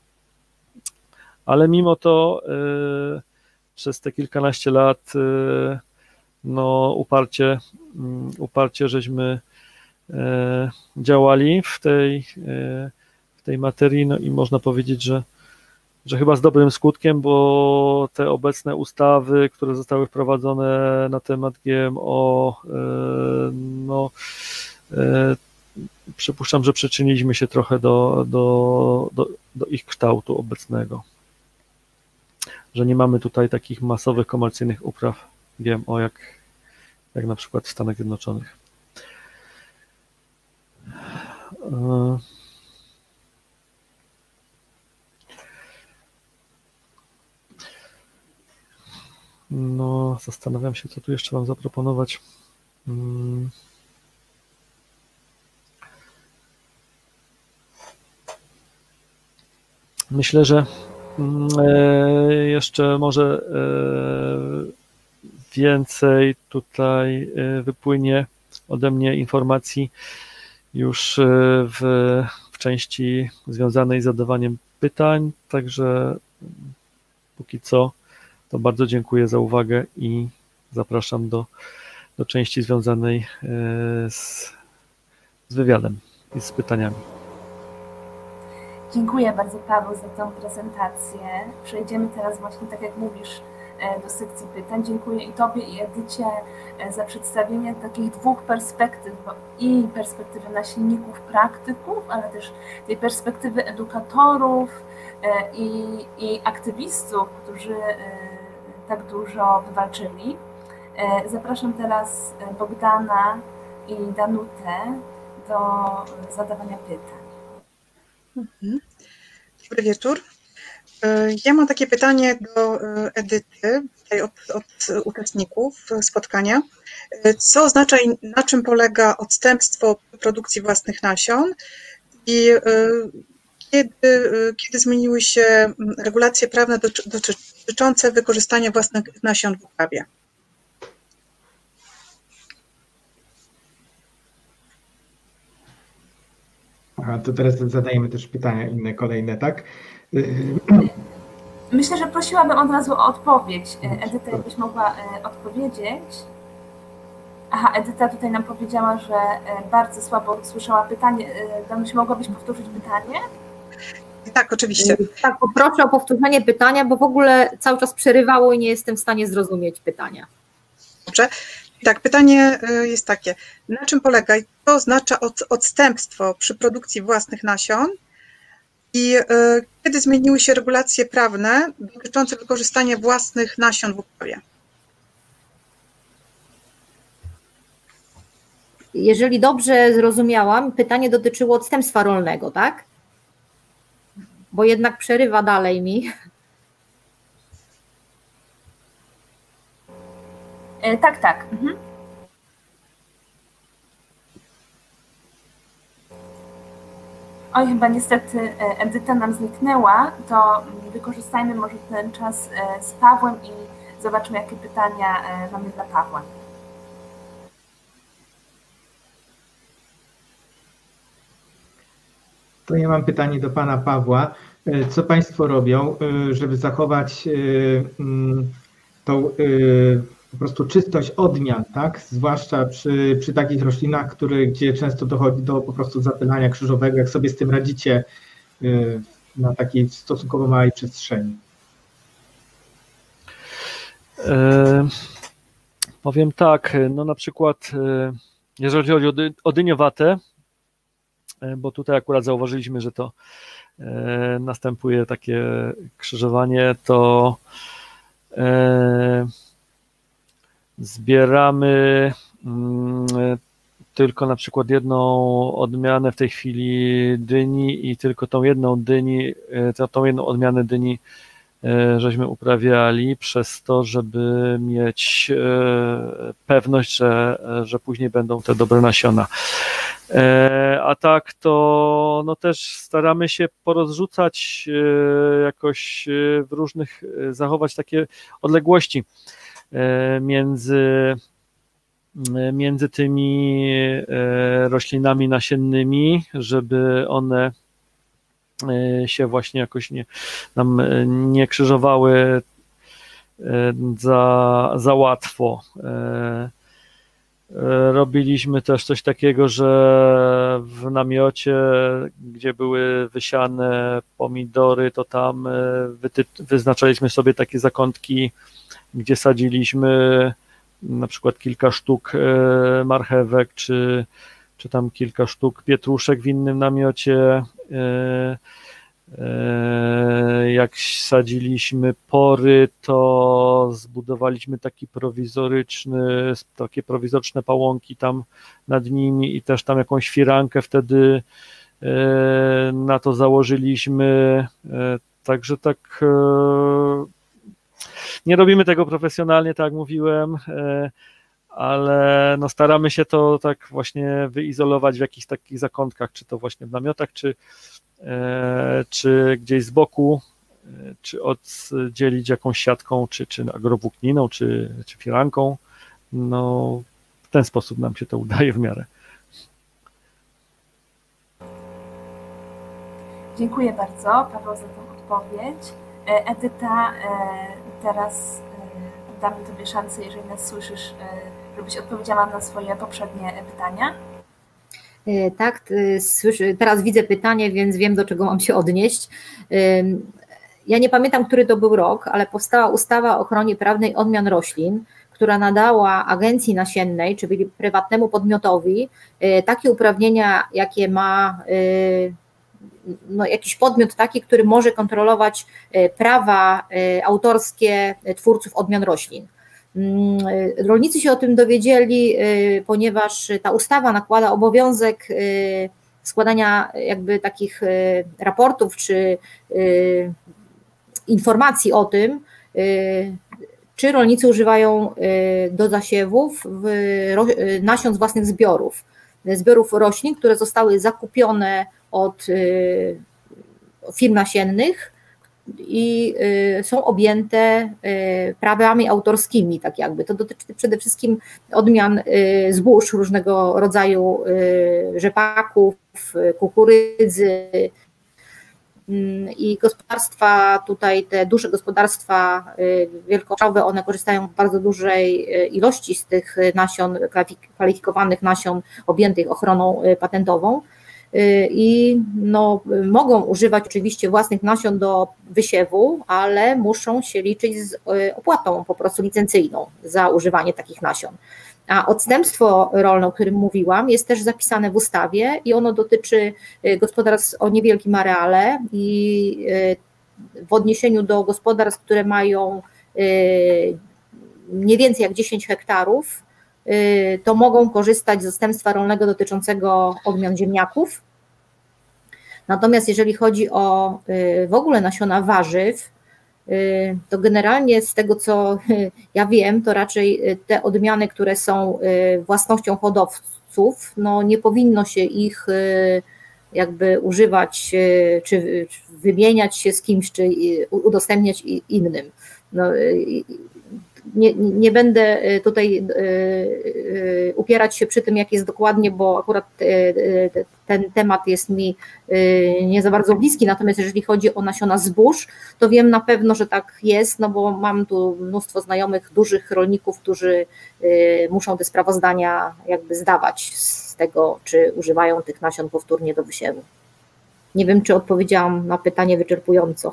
Ale mimo to przez te kilkanaście lat no uparcie żeśmy działali w tej materii, no i można powiedzieć, że chyba z dobrym skutkiem, bo te obecne ustawy, które zostały wprowadzone na temat GMO, no przypuszczam, że przyczyniliśmy się trochę do ich kształtu obecnego, że nie mamy tutaj takich masowych, komercyjnych upraw GMO, jak na przykład w Stanach Zjednoczonych. No, zastanawiam się, co tu jeszcze Wam zaproponować. Myślę, że jeszcze może więcej tutaj wypłynie ode mnie informacji już w części związanej z zadawaniem pytań, także póki co to bardzo dziękuję za uwagę i zapraszam do części związanej z wywiadem i z pytaniami. Dziękuję bardzo, Paweł, za tę prezentację. Przejdziemy teraz właśnie, tak jak mówisz, do sekcji pytań. Dziękuję i Tobie, i Edycie za przedstawienie takich dwóch perspektyw, i perspektywy nasienników, praktyków, ale też tej perspektywy edukatorów i aktywistów, którzy tak dużo wywalczyli. Zapraszam teraz Bogdana i Danutę do zadawania pytań. Dobry wieczór. Ja mam takie pytanie do Edyty, tutaj od uczestników spotkania. Co oznacza i na czym polega odstępstwo produkcji własnych nasion i kiedy zmieniły się regulacje prawne dotyczące wykorzystania własnych nasion w uprawie? Aha, to teraz zadajemy też pytania inne, kolejne, tak? Myślę, że prosiłabym od razu o odpowiedź. Edyta, jakbyś mogła odpowiedzieć. Aha, Edyta tutaj nam powiedziała, że bardzo słabo słyszała pytanie. Danuś, mogłabyś powtórzyć pytanie? Tak, oczywiście. Tak, poproszę o powtórzenie pytania, bo w ogóle cały czas przerywało i nie jestem w stanie zrozumieć pytania. Dobrze. Tak, pytanie jest takie. Na czym polega i co oznacza odstępstwo przy produkcji własnych nasion i kiedy zmieniły się regulacje prawne dotyczące wykorzystania własnych nasion w uprawie? Jeżeli dobrze zrozumiałam, pytanie dotyczyło odstępstwa rolnego, tak? Bo jednak przerywa dalej mi. Tak, tak. Mhm. Oj, chyba niestety Edyta nam zniknęła, to wykorzystajmy może ten czas z Pawłem i zobaczmy, jakie pytania mamy dla Pawła. To ja mam pytanie do pana Pawła. Co państwo robią, żeby zachować tą po prostu czystość odmian, tak? Zwłaszcza przy takich roślinach, gdzie często dochodzi do po prostu zapylania krzyżowego. Jak sobie z tym radzicie na takiej stosunkowo małej przestrzeni? Powiem tak, no na przykład jeżeli chodzi o dyniowate, bo tutaj akurat zauważyliśmy, że to następuje takie krzyżowanie, to zbieramy tylko na przykład jedną odmianę w tej chwili dyni i tylko tą jedną odmianę dyni żeśmy uprawiali przez to, żeby mieć pewność, że później będą te dobre nasiona. A tak to no też staramy się porozrzucać jakoś w różnych, zachować takie odległości między tymi roślinami nasiennymi, żeby one się właśnie jakoś nam nie krzyżowały za łatwo. Robiliśmy też coś takiego, że w namiocie, gdzie były wysiane pomidory, to tam wyznaczaliśmy sobie takie zakątki, gdzie sadziliśmy na przykład kilka sztuk marchewek, czy tam kilka sztuk pietruszek w innym namiocie. Jak sadziliśmy pory, to zbudowaliśmy takie prowizoryczne pałąki tam nad nimi i też tam jakąś firankę wtedy na to założyliśmy. Także tak nie robimy tego profesjonalnie, tak jak mówiłem, ale no staramy się to tak właśnie wyizolować w jakichś takich zakątkach, czy to właśnie w namiotach, czy gdzieś z boku, czy oddzielić jakąś siatką, czy agrowłókniną, czy firanką. No, w ten sposób nam się to udaje w miarę. Dziękuję bardzo, Paweł, za tę odpowiedź. Edyta, teraz damy Tobie szansę, jeżeli nas słyszysz, żebyś odpowiedziała na swoje poprzednie pytania. Tak, teraz widzę pytanie, więc wiem, do czego mam się odnieść. Ja nie pamiętam, który to był rok, ale powstała ustawa o ochronie prawnej odmian roślin, która nadała agencji nasiennej, czyli prywatnemu podmiotowi, takie uprawnienia, jakie ma jakiś podmiot taki, który może kontrolować prawa autorskie twórców odmian roślin. Rolnicy się o tym dowiedzieli, ponieważ ta ustawa nakłada obowiązek składania jakby takich raportów czy informacji o tym, czy rolnicy używają do zasiewów nasion z własnych zbiorów roślin, które zostały zakupione od firm nasiennych i są objęte prawami autorskimi, tak jakby. To dotyczy przede wszystkim odmian zbóż różnego rodzaju, rzepaków, kukurydzy i gospodarstwa, tutaj te duże gospodarstwa wielkoobszarowe, one korzystają w bardzo dużej ilości z tych nasion, kwalifikowanych nasion objętych ochroną patentową. i no, mogą używać oczywiście własnych nasion do wysiewu, ale muszą się liczyć z opłatą po prostu licencyjną za używanie takich nasion. A odstępstwo rolne, o którym mówiłam, jest też zapisane w ustawie i ono dotyczy gospodarstw o niewielkim areale i w odniesieniu do gospodarstw, które mają nie więcej jak 10 hektarów, to mogą korzystać z odstępstwa rolnego dotyczącego odmian ziemniaków. Natomiast jeżeli chodzi o w ogóle nasiona warzyw, to generalnie z tego, co ja wiem, to raczej te odmiany, które są własnością hodowców, no nie powinno się ich jakby używać, czy wymieniać się z kimś, czy udostępniać innym. No, nie będę tutaj upierać się przy tym, jak jest dokładnie, bo akurat ten temat jest mi nie za bardzo bliski, natomiast jeżeli chodzi o nasiona zbóż, to wiem na pewno, że tak jest, no bo mam tu mnóstwo znajomych, dużych rolników, którzy muszą te sprawozdania jakby zdawać z tego, czy używają tych nasion powtórnie do wysiewu. Nie wiem, czy odpowiedziałam na pytanie wyczerpująco.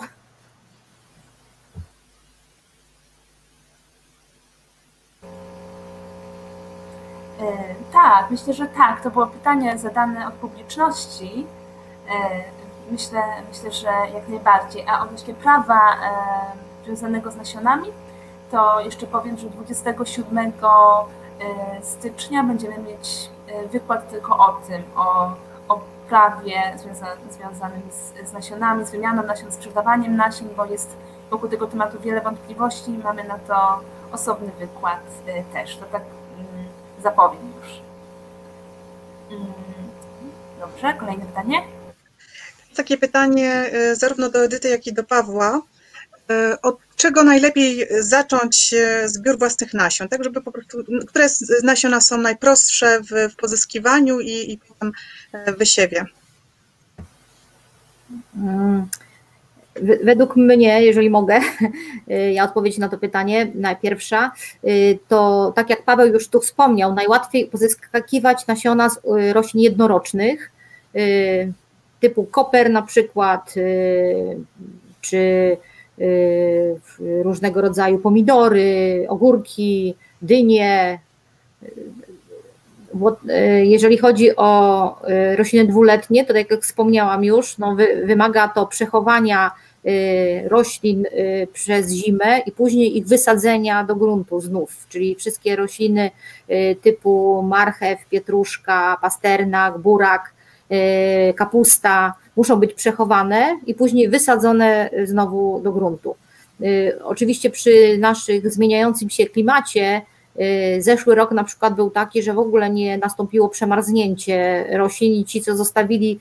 Tak, myślę, że tak. To było pytanie zadane od publiczności. Myślę, że jak najbardziej. A odnośnie prawa związanego z nasionami, to jeszcze powiem, że 27 stycznia będziemy mieć wykład tylko o tym, o prawie związanym z nasionami, z wymianą nasion, sprzedawaniem nasion, bo jest wokół tego tematu wiele wątpliwości i mamy na to osobny wykład też. To tak zapowiem już. Dobrze, kolejne pytanie. Takie pytanie zarówno do Edyty, jak i do Pawła. Od czego najlepiej zacząć zbiór własnych nasion, tak żeby po prostu, które z nasiona są najprostsze w pozyskiwaniu i potem w wysiewie? Według mnie, jeżeli mogę, ja odpowiedzieć na to pytanie, najpierwsza, to tak jak Paweł już tu wspomniał, najłatwiej pozyskiwać nasiona z roślin jednorocznych, typu koper na przykład, czy różnego rodzaju pomidory, ogórki, dynie. Jeżeli chodzi o rośliny dwuletnie, to tak jak wspomniałam już, no wymaga to przechowania roślin przez zimę i później ich wysadzenia do gruntu znów, czyli wszystkie rośliny typu marchew, pietruszka, pasternak, burak, kapusta muszą być przechowane i później wysadzone znowu do gruntu. Oczywiście przy naszych zmieniającym się klimacie zeszły rok na przykład był taki, że w ogóle nie nastąpiło przemarznięcie roślin i ci, co zostawili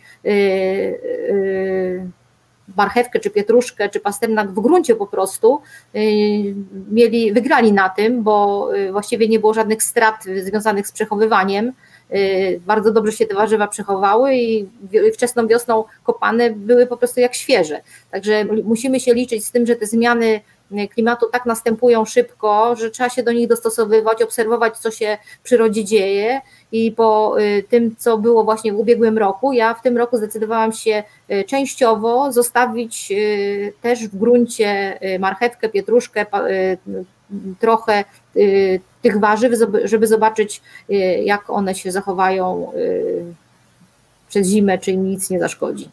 marchewkę, czy pietruszkę, czy pasternak w gruncie po prostu, wygrali na tym, bo właściwie nie było żadnych strat związanych z przechowywaniem. Bardzo dobrze się te warzywa przechowały i wczesną wiosną kopane były po prostu jak świeże. Także musimy się liczyć z tym, że te zmiany klimatu tak następują szybko, że trzeba się do nich dostosowywać, obserwować, co się w przyrodzie dzieje i po tym, co było właśnie w ubiegłym roku, ja w tym roku zdecydowałam się częściowo zostawić też w gruncie marchewkę, pietruszkę, trochę tych warzyw, żeby zobaczyć, jak one się zachowają przez zimę, czy im nic nie zaszkodzi.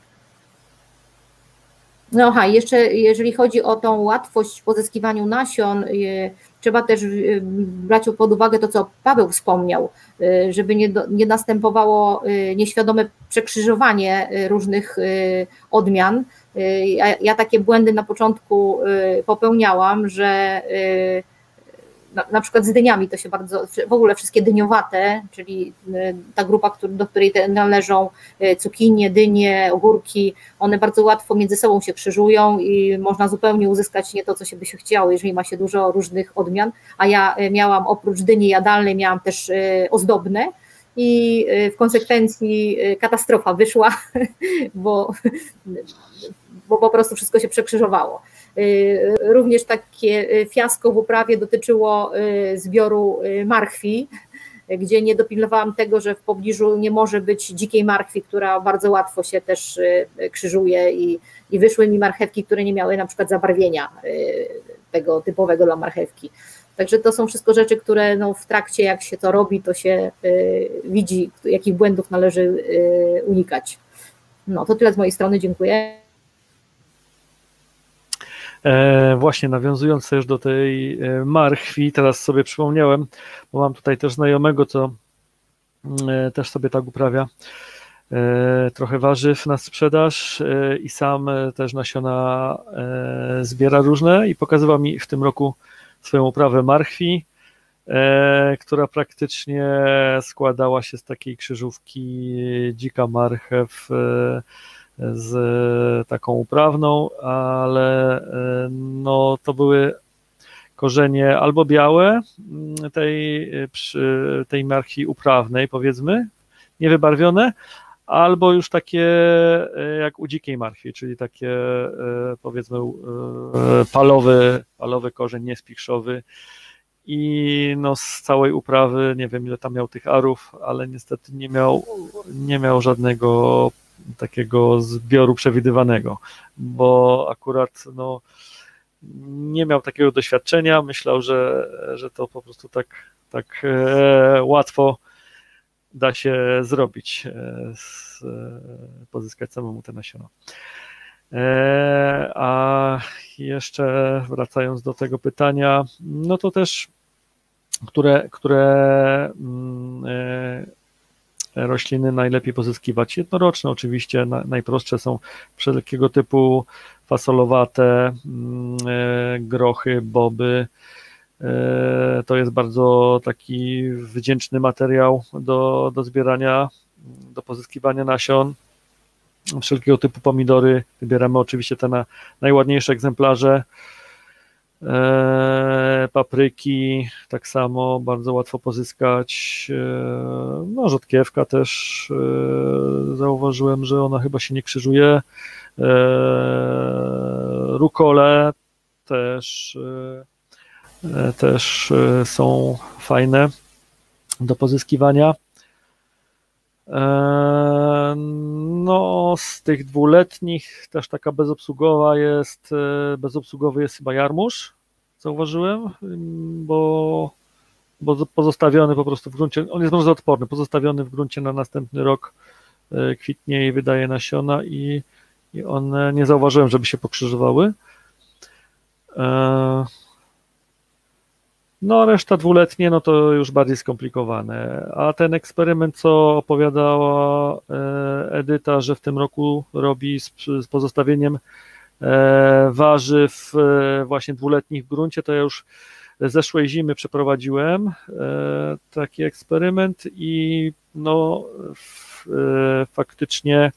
No jeszcze jeżeli chodzi o tą łatwość w pozyskiwaniu nasion, trzeba też brać pod uwagę to, co Paweł wspomniał, żeby nie następowało nieświadome przekrzyżowanie różnych odmian. Ja takie błędy na początku popełniałam, że na przykład z dyniami to się bardzo, w ogóle wszystkie dyniowate, czyli ta grupa, do której należą cukinie, dynie, ogórki, one bardzo łatwo między sobą się krzyżują i można zupełnie uzyskać nie to, co się by się chciało, jeżeli ma się dużo różnych odmian, a ja miałam oprócz dyni jadalnej, miałam też ozdobne i w konsekwencji katastrofa wyszła, bo po prostu wszystko się przekrzyżowało. Również takie fiasko w uprawie dotyczyło zbioru marchwi, gdzie nie dopilnowałam tego, że w pobliżu nie może być dzikiej marchwi, która bardzo łatwo się też krzyżuje i wyszły mi marchewki, które nie miały na przykład zabarwienia tego typowego dla marchewki. Także to są wszystko rzeczy, które no w trakcie jak się to robi, to się widzi, jakich błędów należy unikać. No to tyle z mojej strony, dziękuję. Właśnie nawiązując też do tej marchwi, teraz sobie przypomniałem, bo mam tutaj też znajomego, co też sobie tak uprawia trochę warzyw na sprzedaż i sam też nasiona zbiera różne i pokazywał mi w tym roku swoją uprawę marchwi, która praktycznie składała się z takiej krzyżówki dzika marchew z taką uprawną, ale no to były korzenie albo białe tej marchwi uprawnej, powiedzmy, niewybarwione, albo już takie jak u dzikiej marchwi, czyli takie powiedzmy palowy korzeń, niespichrzowy i no z całej uprawy, nie wiem ile tam miał tych arów, ale niestety nie miał żadnego takiego zbioru przewidywanego, bo akurat no nie miał takiego doświadczenia, myślał, że to po prostu tak łatwo da się zrobić, pozyskać samemu te nasiona. A jeszcze wracając do tego pytania, no to też które rośliny najlepiej pozyskiwać? Jednoroczne oczywiście, najprostsze są wszelkiego typu fasolowate, grochy, boby. To jest bardzo taki wdzięczny materiał do zbierania, do pozyskiwania nasion. Wszelkiego typu pomidory, wybieramy oczywiście te najładniejsze egzemplarze. Papryki tak samo bardzo łatwo pozyskać. No, rzodkiewka też zauważyłem, że ona chyba się nie krzyżuje. Rukole też są fajne do pozyskiwania. No, z tych dwuletnich też taka bezobsługowy jest chyba jarmuż, zauważyłem, bo pozostawiony po prostu w gruncie, on jest mrozoodporny, pozostawiony w gruncie na następny rok kwitnie i wydaje nasiona i one nie zauważyłem, żeby się pokrzyżowały. No, reszta dwuletnie, no to już bardziej skomplikowane. A ten eksperyment, co opowiadała Edyta, że w tym roku robi z pozostawieniem warzyw właśnie dwuletnich w gruncie, to ja już zeszłej zimy przeprowadziłem taki eksperyment i no faktycznie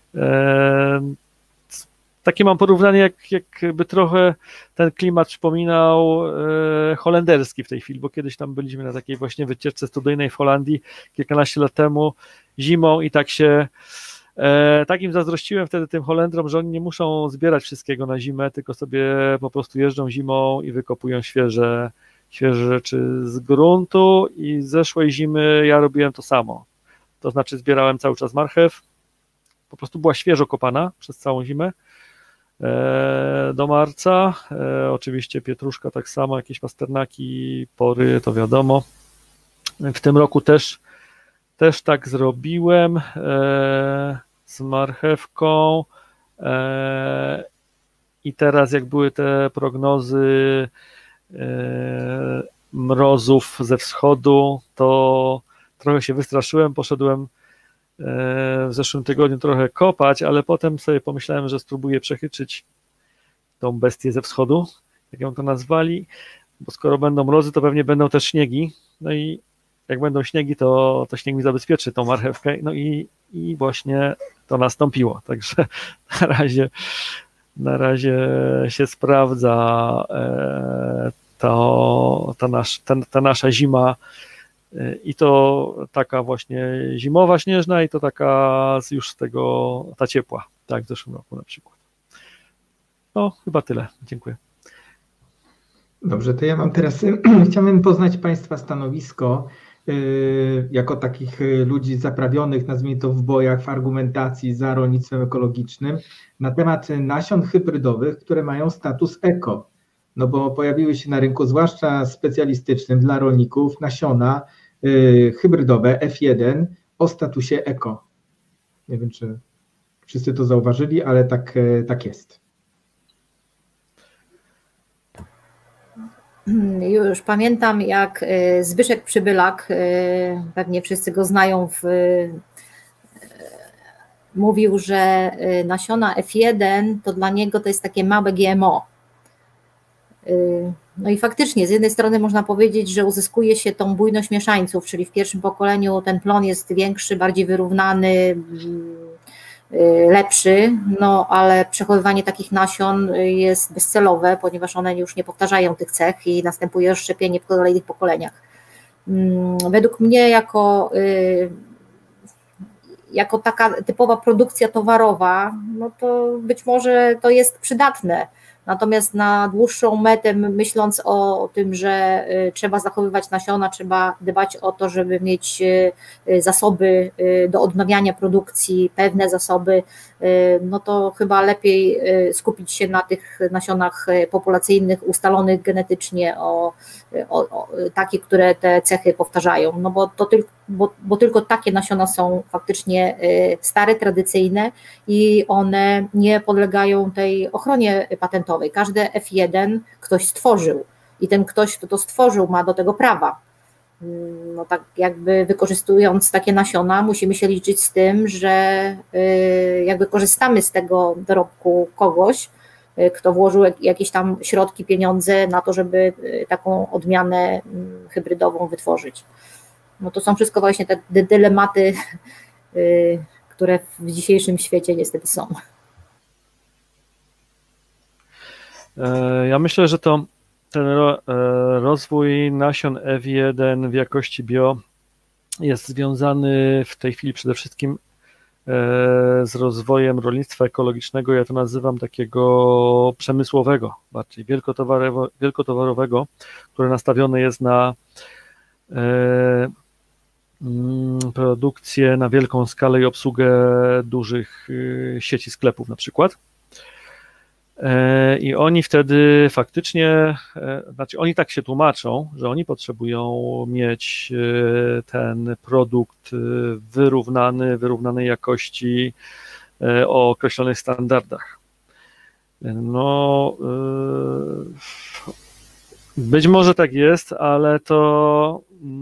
takie mam porównanie, jakby trochę ten klimat przypominał holenderski w tej chwili, bo kiedyś tam byliśmy na takiej właśnie wycieczce studyjnej w Holandii kilkanaście lat temu zimą i tak im zazdrościłem wtedy tym Holendrom, że oni nie muszą zbierać wszystkiego na zimę, tylko sobie po prostu jeżdżą zimą i wykopują świeże rzeczy z gruntu i z zeszłej zimy ja robiłem to samo. To znaczy zbierałem cały czas marchew, po prostu była świeżo kopana przez całą zimę do marca. Oczywiście pietruszka tak samo, jakieś pasternaki, pory, to wiadomo. W tym roku też tak zrobiłem z marchewką i teraz jak były te prognozy mrozów ze wschodu, to trochę się wystraszyłem, poszedłem w zeszłym tygodniu trochę kopać, ale potem sobie pomyślałem, że spróbuję przechytrzyć tą bestię ze wschodu, jak ją to nazwali, bo skoro będą mrozy, to pewnie będą też śniegi, no i jak będą śniegi, to śnieg mi zabezpieczy tą marchewkę, no i właśnie to nastąpiło, także na razie się sprawdza ta nasza zima i to taka właśnie zimowa, śnieżna i to taka już z tego, ta ciepła, tak w zeszłym roku na przykład. No, chyba tyle. Dziękuję. Dobrze, to ja mam teraz, chciałbym poznać Państwa stanowisko jako takich ludzi zaprawionych, nazwijmy to w bojach, w argumentacji za rolnictwem ekologicznym, na temat nasion hybrydowych, które mają status eko. No bo pojawiły się na rynku, zwłaszcza specjalistycznym dla rolników, nasiona hybrydowe F1 o statusie eko. Nie wiem, czy wszyscy to zauważyli, ale tak jest. Już pamiętam, jak Zbyszek Przybylak, pewnie wszyscy go znają, mówił, że nasiona F1 to dla niego to jest takie małe GMO. No i faktycznie, z jednej strony można powiedzieć, że uzyskuje się tą bujność mieszańców, czyli w pierwszym pokoleniu ten plon jest większy, bardziej wyrównany, lepszy, no ale przechowywanie takich nasion jest bezcelowe, ponieważ one już nie powtarzają tych cech i następuje rozszczepienie w kolejnych pokoleniach. Według mnie jako taka typowa produkcja towarowa, no to być może to jest przydatne. Natomiast na dłuższą metę, myśląc o tym, że trzeba zachowywać nasiona, trzeba dbać o to, żeby mieć zasoby do odnawiania produkcji, pewne zasoby, no to chyba lepiej skupić się na tych nasionach populacyjnych, ustalonych genetycznie, takie, które te cechy powtarzają, no bo tylko takie nasiona są faktycznie stare, tradycyjne i one nie podlegają tej ochronie patentowej. Każde F1 ktoś stworzył i ten ktoś, kto to stworzył, ma do tego prawa. No tak jakby wykorzystując takie nasiona, musimy się liczyć z tym, że jakby korzystamy z tego dorobku kogoś, kto włożył jakieś tam środki, pieniądze na to, żeby taką odmianę hybrydową wytworzyć. No to są wszystko właśnie te dylematy, które w dzisiejszym świecie niestety są. Ja myślę, że ten rozwój nasion F1 w jakości bio jest związany w tej chwili przede wszystkim z rozwojem rolnictwa ekologicznego, ja to nazywam takiego przemysłowego, bardziej wielkotowarowego, które nastawione jest na produkcję na wielką skalę i obsługę dużych sieci sklepów na przykład. I oni wtedy faktycznie, znaczy oni tak się tłumaczą, że oni potrzebują mieć ten produkt wyrównanej jakości, o określonych standardach. No, być może tak jest, ale to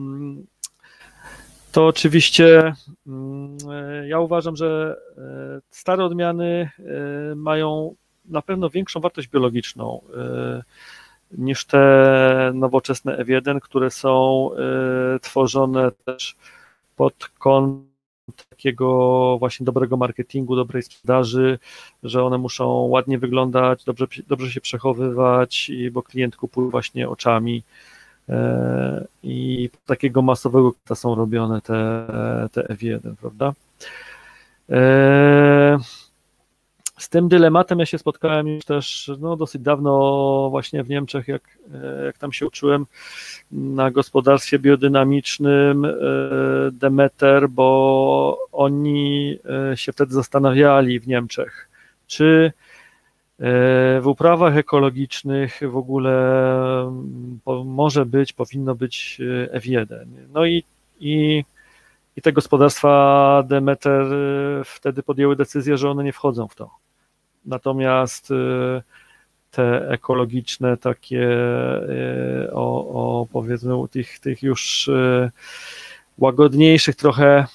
oczywiście ja uważam, że stare odmiany mają na pewno większą wartość biologiczną niż te nowoczesne F1, które są tworzone też pod kątem takiego właśnie dobrego marketingu, dobrej sprzedaży, że one muszą ładnie wyglądać, dobrze się przechowywać, bo klient kupuje właśnie oczami i takiego masowego są robione te F1, prawda? Z tym dylematem ja się spotkałem już też dosyć dawno właśnie w Niemczech, jak tam się uczyłem na gospodarstwie biodynamicznym Demeter, bo oni się wtedy zastanawiali w Niemczech, czy w uprawach ekologicznych w ogóle powinno być F1. No i te gospodarstwa Demeter wtedy podjęły decyzję, że one nie wchodzą w to. Natomiast te ekologiczne takie powiedzmy tych już łagodniejszych trochę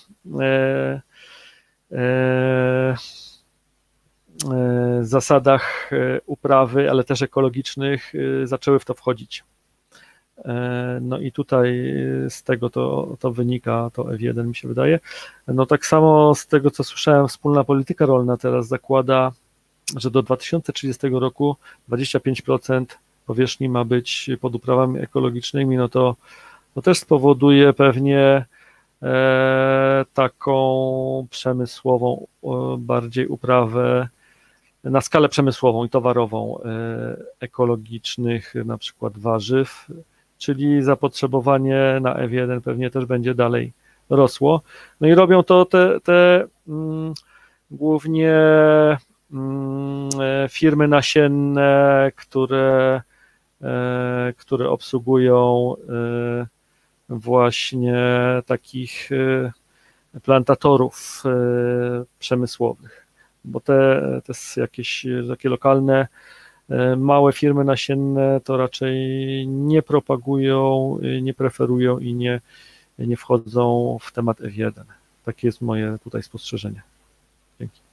zasadach uprawy, ale też ekologicznych zaczęły w to wchodzić. No i tutaj z tego to wynika, to F1 mi się wydaje. No tak samo z tego, co słyszałem, wspólna polityka rolna teraz zakłada, że do 2030 roku 25% powierzchni ma być pod uprawami ekologicznymi, no to też spowoduje pewnie taką przemysłową bardziej uprawę na skalę przemysłową i towarową ekologicznych na przykład warzyw, czyli zapotrzebowanie na F1 pewnie też będzie dalej rosło. No i robią to te głównie firmy nasienne, które obsługują właśnie takich plantatorów przemysłowych, bo te jakieś takie lokalne, małe firmy nasienne to raczej nie propagują, nie preferują i nie wchodzą w temat F1. Takie jest moje tutaj spostrzeżenie. Dzięki.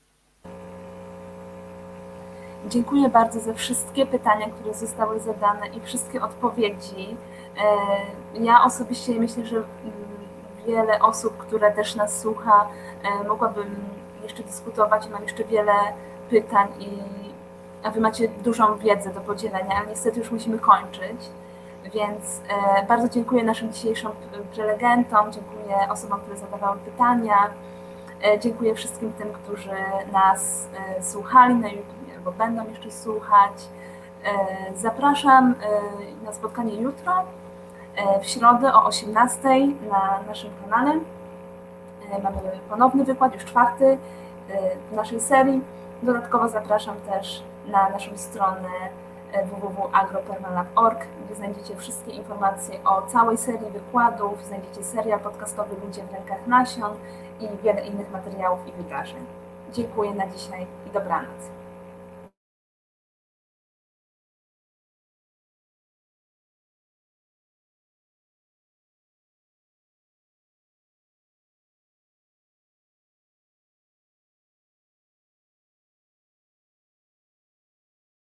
Dziękuję bardzo za wszystkie pytania, które zostały zadane i wszystkie odpowiedzi. Ja osobiście myślę, że wiele osób, które też nas słucha, mogłabym jeszcze dyskutować, mam jeszcze wiele pytań, a Wy macie dużą wiedzę do podzielenia, ale niestety już musimy kończyć, więc bardzo dziękuję naszym dzisiejszym prelegentom, dziękuję osobom, które zadawały pytania, dziękuję wszystkim tym, którzy nas słuchali na YouTube albo będą jeszcze słuchać. Zapraszam na spotkanie jutro, w środę o 18:00 na naszym kanale. Mamy ponowny wykład, już 4. w naszej serii. Dodatkowo zapraszam też na naszą stronę www.agropermalab.org, gdzie znajdziecie wszystkie informacje o całej serii wykładów, znajdziecie serial podcastowy Ludzie w rękach nasion i wiele innych materiałów i wydarzeń. Dziękuję na dzisiaj i dobranoc.